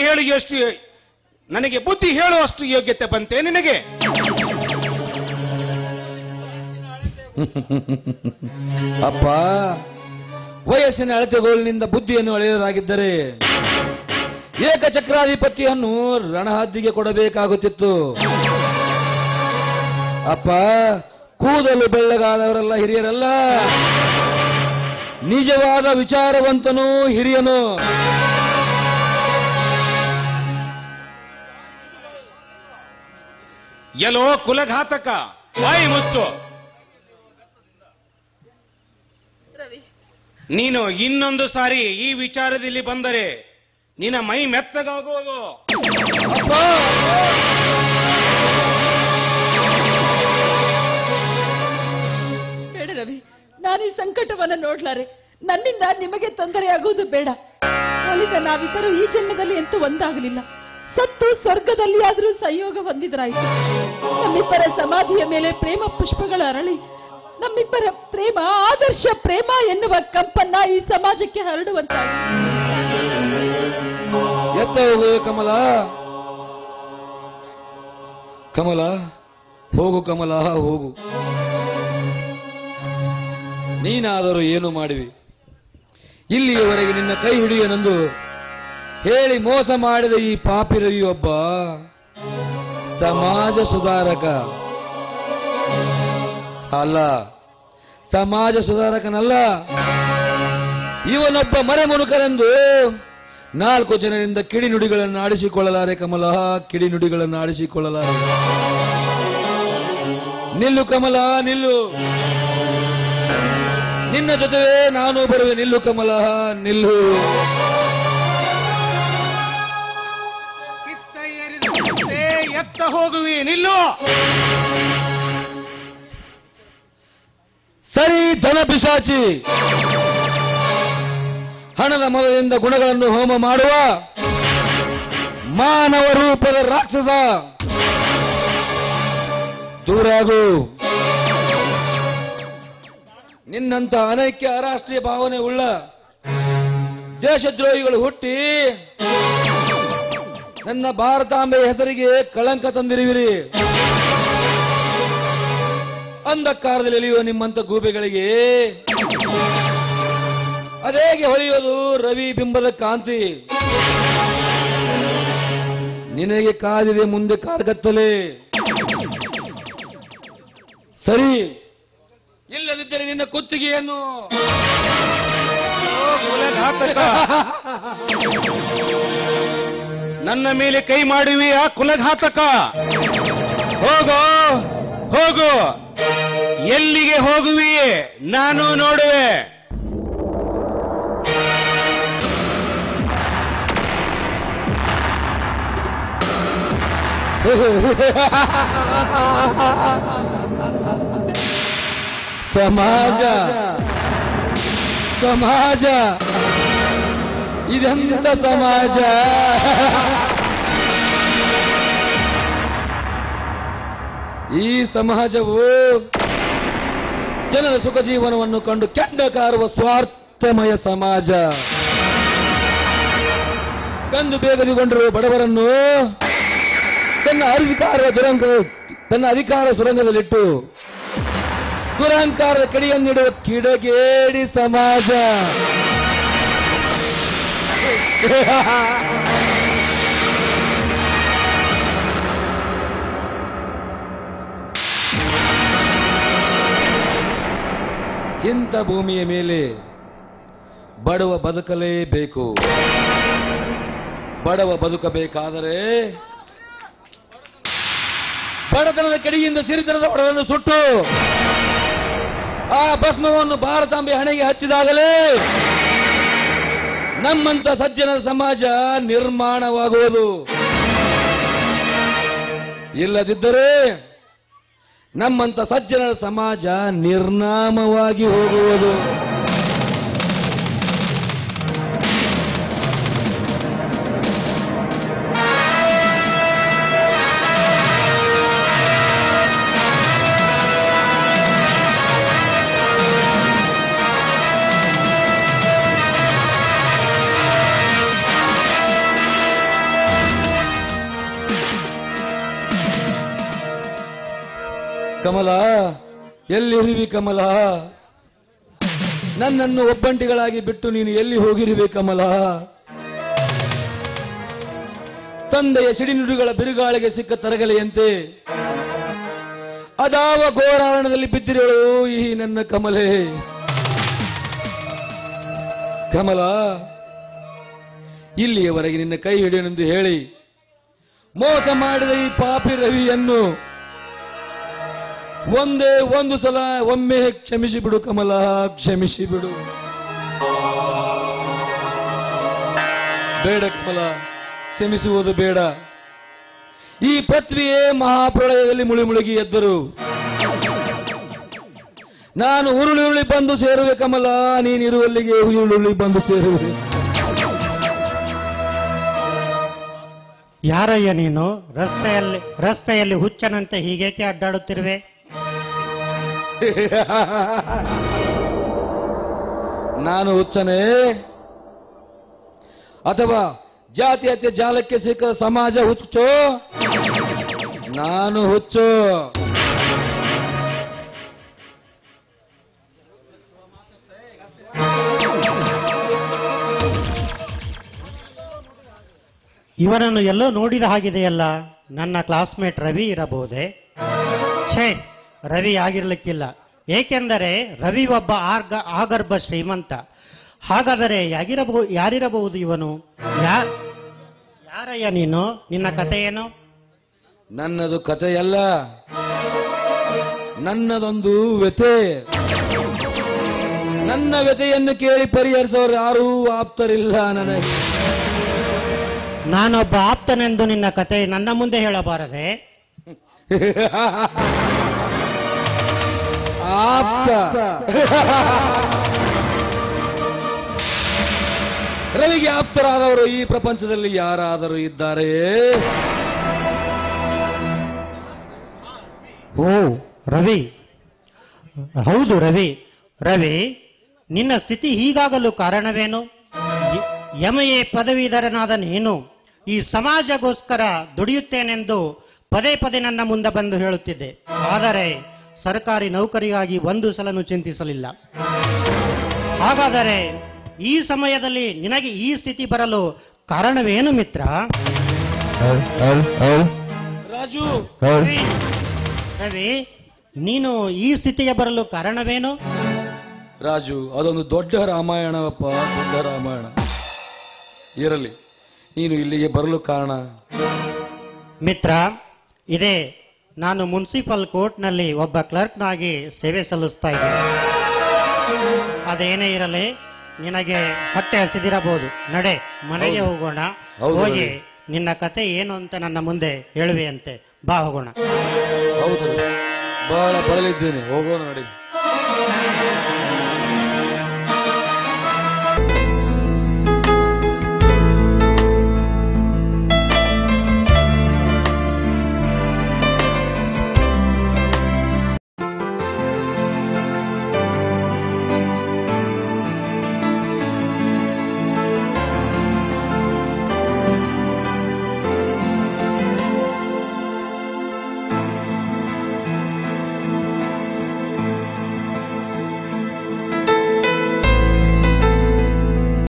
ಬುದ್ಧಿ ಹೇಳುವಷ್ಟು ಯೋಗ್ಯತೆ ಬಂತೆ ನಿನಗೆ? ಅಪ್ಪ, ವಯಸ್ಸಿನ ಅಳತೆಗೋಲಿನಿಂದ ಬುದ್ಧಿಯನ್ನು ಅಳೆಯುವುದಾಗಿದ್ದರೆ ಏಕಚಕ್ರಾಧಿಪತ್ಯವನ್ನು ರಣಹದ್ದಿಗೆ ಕೊಡಬೇಕಾಗುತ್ತಿತ್ತು. ಅಪ್ಪ, ಕೂದಲು ಬೆಳ್ಳಗಾದವರೆಲ್ಲ ಹಿರಿಯರಲ್ಲ, ನಿಜವಾದ ವಿಚಾರವಂತನೂ ಹಿರಿಯನು. ಎಲ್ಲೋ ಕುಲಘಾತಕ, ಬಾಯಿ ಮುಚ್ಚು. ನೀನು ಇನ್ನೊಂದು ಸಾರಿ ಈ ವಿಚಾರದಲ್ಲಿ ಬಂದರೆ ನಿನ್ನ ಮೈ ಮೆತ್ತಗಾಗುವುದು. ಬೇಡ ರವಿ, ನಾನು ಈ ಸಂಕಟವನ್ನು ನೋಡ್ಲಾರೆ. ನನ್ನಿಂದ ನಿಮಗೆ ತೊಂದರೆಯಾಗುವುದು ಬೇಡ. ಒಲಿದ ನಾವಿಬ್ಬರು ಈ ಜನ್ಮದಲ್ಲಿ ಅಂತೂ ಒಂದಾಗಲಿಲ್ಲ. ಸತ್ತು ಸ್ವರ್ಗದಲ್ಲಿ ಆದರೂ ಸಂಯೋಗ ಹೊಂದಿದ್ರಾಯ್ತು. ನಮ್ಮಿಬ್ಬರ ಸಮಾಧಿಯ ಮೇಲೆ ಪ್ರೇಮ ಪುಷ್ಪಗಳು ಅರಳಿ ನಮ್ಮಿಬ್ಬರ ಪ್ರೇಮ ಆದರ್ಶ ಪ್ರೇಮ ಎನ್ನುವ ಕಂಪನ್ನ ಈ ಸಮಾಜಕ್ಕೆ ಹರಡುವಂತಾಗಿ. ಎತ್ತ ಹೋಗು ಕಮಲ, ಕಮಲ ಹೋಗು, ಕಮಲ ಹೋಗು. ನೀನಾದರೂ ಏನು ಮಾಡುವಿ? ಇಲ್ಲಿಯವರೆಗೆ ನಿನ್ನ ಕೈ ಹಿಡಿಯನೆಂದು ಹೇಳಿ ಮೋಸ ಮಾಡಿದ ಈ ಪಾಪಿ ರವಿಯೊಬ್ಬ ಸಮಾಜ ಸುಧಾರಕ ಅಲ್ಲ, ಸಮಾಜ ಸುಧಾರಕನಲ್ಲ. ಇವನೊಬ್ಬ ಮರೆಮುನುಕರೆಂದು 4 ಜನರಿಂದ ಕಿಡಿನುಡಿಗಳನ್ನು ಆಡಿಸಿಕೊಳ್ಳಲಾರೆ ಕಮಲ, ಕಿಡಿನುಡಿಗಳನ್ನು ಆಡಿಸಿಕೊಳ್ಳಲಾರೆ. ನಿಲ್ಲು ಕಮಲ, ನಿಲ್ಲು. ನಿನ್ನ ಜೊತೆವೇ ನಾನು ಬರುವೆ. ನಿಲ್ಲು ಕಮಲ, ನಿಲ್ಲು. ಎತ್ತ ಹೋಗುವಿ, ನಿಲ್ಲು. ಸರಿ, ಧನ ಪಿಶಾಚಿ, ಹಣದ ಮೊದಲಿಂದ ಗುಣಗಳನ್ನು ಹೋಮ ಮಾಡುವ ಮಾನವ ರೂಪದ ರಾಕ್ಷಸ, ದೂರಾಗು. ನಿನ್ನಂತ ಅನೈಕ್ಯ ಅರಾಷ್ಟ್ರೀಯ ಭಾವನೆ ಉಳ್ಳ ದೇಶದ್ರೋಹಿಗಳು ಹುಟ್ಟಿ ನನ್ನ ಭಾರತಾಂಬೆಯ ಹೆಸರಿಗೆ ಕಳಂಕ ತಂದಿರುವಿರಿ. ಅಂಧಕಾರದಲ್ಲಿ ಎಳೆಯುವ ನಿಮ್ಮಂತ ಗೂಬೆಗಳಿಗೆ ಅದೇಗೆ ಹೊಳೆಯೋದು ರವಿ ಬಿಂಬದ ಕಾಂತಿ? ನಿನಗೆ ಕಾದಿದೆ ಮುಂದೆ ಕಾರ್ಗತ್ತಲೆ. ಸರಿ, ಇಲ್ಲದಿದ್ದರೆ ನಿನ್ನ ಕುತ್ತಿಗೆಯನ್ನು. ಕುಲಘಾತಕ, ನನ್ನ ಮೇಲೆ ಕೈ ಮಾಡುವಿ ಆ ಕುಲಘಾತಕ. ಹೋಗೋ ಹೋಗು, ಎಲ್ಲಿಗೆ ಹೋಗುವಿ ನಾನು ನೋಡುವೆ. ಸಮಾಜ ಸಮಾಜ ಇದೆಂತ ಸಮಾಜ? ಈ ಸಮಾಜವು ಜನರ ಸುಖ ಜೀವನವನ್ನು ಕಂಡು ಕೆಂಡ ಕಾರುವ ಸ್ವಾರ್ಥಮಯ ಸಮಾಜ. ಕಂದು ಬೇಗದಿಗೊಂಡಿರುವ ಬಡವರನ್ನು ತನ್ನ ಅಧಿಕಾರ ಸುರಂಗದಲ್ಲಿಟ್ಟು ದುರಹಂಕಾರದ ಕಡಿಯನ್ನಿಡುವ ಕಿಡಗೇಡಿ ಸಮಾಜ. ಇಂಥ ಭೂಮಿಯ ಮೇಲೆ ಬಡವ ಬದುಕಲೇಬೇಕು. ಬಡವ ಬದುಕಬೇಕಾದರೆ ಬಡತನದ ಕಡೆಯಿಂದ ಸಿರಿತನದ ಒಡವನ್ನು ಸುಟ್ಟು ಆ ಭಸ್ಮವನ್ನು ಭಾರತಾಂಬೆ ಹಣೆಗೆ ಹಚ್ಚಿದಾಗಲೇ ನಮ್ಮಂತ ಸಜ್ಜನರ ಸಮಾಜ ನಿರ್ಮಾಣವಾಗುವುದು. ಇಲ್ಲದಿದ್ದರೆ ನಮ್ಮಂತ ಸಜ್ಜನರ ಸಮಾಜ ನಿರ್ನಾಮವಾಗಿ ಹೋಗುವುದು. ಕಮಲ, ಎಲ್ಲಿರುವಿ ಕಮಲ? ನನ್ನನ್ನು ಒಬ್ಬಂಟಿಗಳಾಗಿ ಬಿಟ್ಟು ನೀನು ಎಲ್ಲಿ ಹೋಗಿರುವೆ ಕಮಲ? ತಂದೆಯ ಸಿಡಿನುಡಿಗಳ ಬಿರುಗಾಳಿಗೆ ಸಿಕ್ಕ ತರಗಲೆಯಂತೆ ಅದಾವ ಘೋರಾರಣದಲ್ಲಿ ಬಿದ್ದಿರಳು ಈ ನನ್ನ ಕಮಲೆ. ಕಮಲ, ಇಲ್ಲಿಯವರೆಗೆ ನಿನ್ನ ಕೈ ಹಿಡಿಯನೆಂದು ಹೇಳಿ ಮೋಸ ಮಾಡಿದ ಈ ಪಾಪಿ ರವಿಯನ್ನು ಒಂದೇ ಒಂದು ಸಲ ಒಮ್ಮೆ ಕ್ಷಮಿಸಿಬಿಡು ಕಮಲ, ಕ್ಷಮಿಸಿಬಿಡು. ಬೇಡ ಕಮಲ, ಕ್ಷಮಿಸುವುದು ಬೇಡ. ಈ ಪೃಥ್ವಿಯೇ ಮಹಾಪ್ರಳಯದಲ್ಲಿ ಮುಳುಗಿ ಎದ್ದರು. ನಾನು ಉರುಳಿ ಬಂದು ಸೇರುವೆ ಕಮಲ, ನೀನಿರುವಲ್ಲಿಗೆ ಉರುಳಿ ಬಂದು ಸೇರುವೆ. ಯಾರಯ್ಯ ನೀನು? ರಸ್ತೆಯಲ್ಲಿ ಹುಚ್ಚನಂತೆ ಹೀಗೇಕೆ ಅಡ್ಡಾಡುತ್ತಿರುವೆ? ನಾನು ಹುಚ್ಚನೇ ಅಥವಾ ಜಾತೀಯತೆ ಜಾಲಕ್ಕೆ ಸಿಕ್ಕ ಸಮಾಜ ಹುಚ್ಚು? ನಾನು ಹುಚ್ಚು. ಇವನನ್ನು ಎಲ್ಲೋ ನೋಡಿದ ಹಾಗಿದೆಯಲ್ಲ. ನನ್ನ ಕ್ಲಾಸ್ಮೇಟ್ ರವಿ ಇರಬಹುದೇ? ಛೇ, ರವಿ ಆಗಿರ್ಲಿಕ್ಕಿಲ್ಲ. ಏಕೆಂದರೆ ರವಿ ಒಬ್ಬ ಆಗರ್ಭ ಶ್ರೀಮಂತ. ಹಾಗಾದರೆ ಯಾರಿರಬಹುದು ಇವನು? ಯಾರಯ್ಯ ನೀನು? ನಿನ್ನ ಕತೆ ಏನು? ನನ್ನದು ಕಥೆಯಲ್ಲ, ನನ್ನದೊಂದು ವ್ಯಥೆ. ನನ್ನ ವ್ಯಥೆಯನ್ನು ಕೇಳಿ ಪರಿಹರಿಸೋರು ಯಾರೂ ಆಪ್ತರಿಲ್ಲ ನನಗೆ. ನಾನೊಬ್ಬ ಆಪ್ತನೆಂದು ನಿನ್ನ ಕತೆ ನನ್ನ ಮುಂದೆ ಹೇಳಬಾರದೆ? ಆಪ್ತ ರವಿಗೆ ಆಪ್ತರಾದವರು ಈ ಪ್ರಪಂಚದಲ್ಲಿ ಯಾರಾದರೂ ಇದ್ದಾರೆಯೇ? ಓ ರವಿ, ಹೌದು ರವಿ. ರವಿ, ನಿನ್ನ ಸ್ಥಿತಿ ಹೀಗಾಗಲು ಕಾರಣವೇನು? MA ಪದವೀಧರನಾದ ನೀನು ಈ ಸಮಾಜಗೋಸ್ಕರ ದುಡಿಯುತ್ತೇನೆಂದು ಪದೇ ಪದೇ ನನ್ನ ಮುಂದೆ ಬಂದು ಹೇಳುತ್ತಿದ್ದೆ. ಆದರೆ ಸರ್ಕಾರಿ ನೌಕರಿಗಾಗಿ ಒಂದು ಸಲನೂ ಚಿಂತಿಸಲಿಲ್ಲ. ಹಾಗಾದರೆ ಈ ಸಮಯದಲ್ಲಿ ನಿನಗೆ ಈ ಸ್ಥಿತಿ ಬರಲು ಕಾರಣವೇನು ಮಿತ್ರ? ರಾಜು, ರವಿ, ನೀನು ಈ ಸ್ಥಿತಿಗೆ ಬರಲು ಕಾರಣವೇನು? ರಾಜು, ಅದೊಂದು ದೊಡ್ಡ ರಾಮಾಯಣವಪ್ಪ, ದೊಡ್ಡ ರಾಮಾಯಣ. ಇರಲಿ, ನೀನು ಇಲ್ಲಿಗೆ ಬರಲು ಕಾರಣ? ಮಿತ್ರ, ಇದೇ ನಾನು ಮುನ್ಸಿಪಲ್ ಕೋರ್ಟ್ನಲ್ಲಿ ಒಬ್ಬ ಕ್ಲರ್ಕ್ನಾಗಿ ಸೇವೆ ಸಲ್ಲಿಸ್ತಾ ಇದ್ದೀನಿ. ಅದೇನೇ ಇರಲಿ, ನಿನಗೆ ಹೊಟ್ಟೆ ಹಸಿದಿರಬಹುದು. ನಡೆ, ಮನೆಗೆ ಹೋಗೋಣ. ಹೋಗಿ ನಿನ್ನ ಕತೆ ಏನು ಅಂತ ನನ್ನ ಮುಂದೆ ಹೇಳುವೆಯಂತೆ. ಬಾ, ಹೋಗೋಣ. ಹೌದು, ಬಹಳ ಬಳಲಿದ್ದೇನೆ. ಹೋಗೋಣ, ನಡಿ.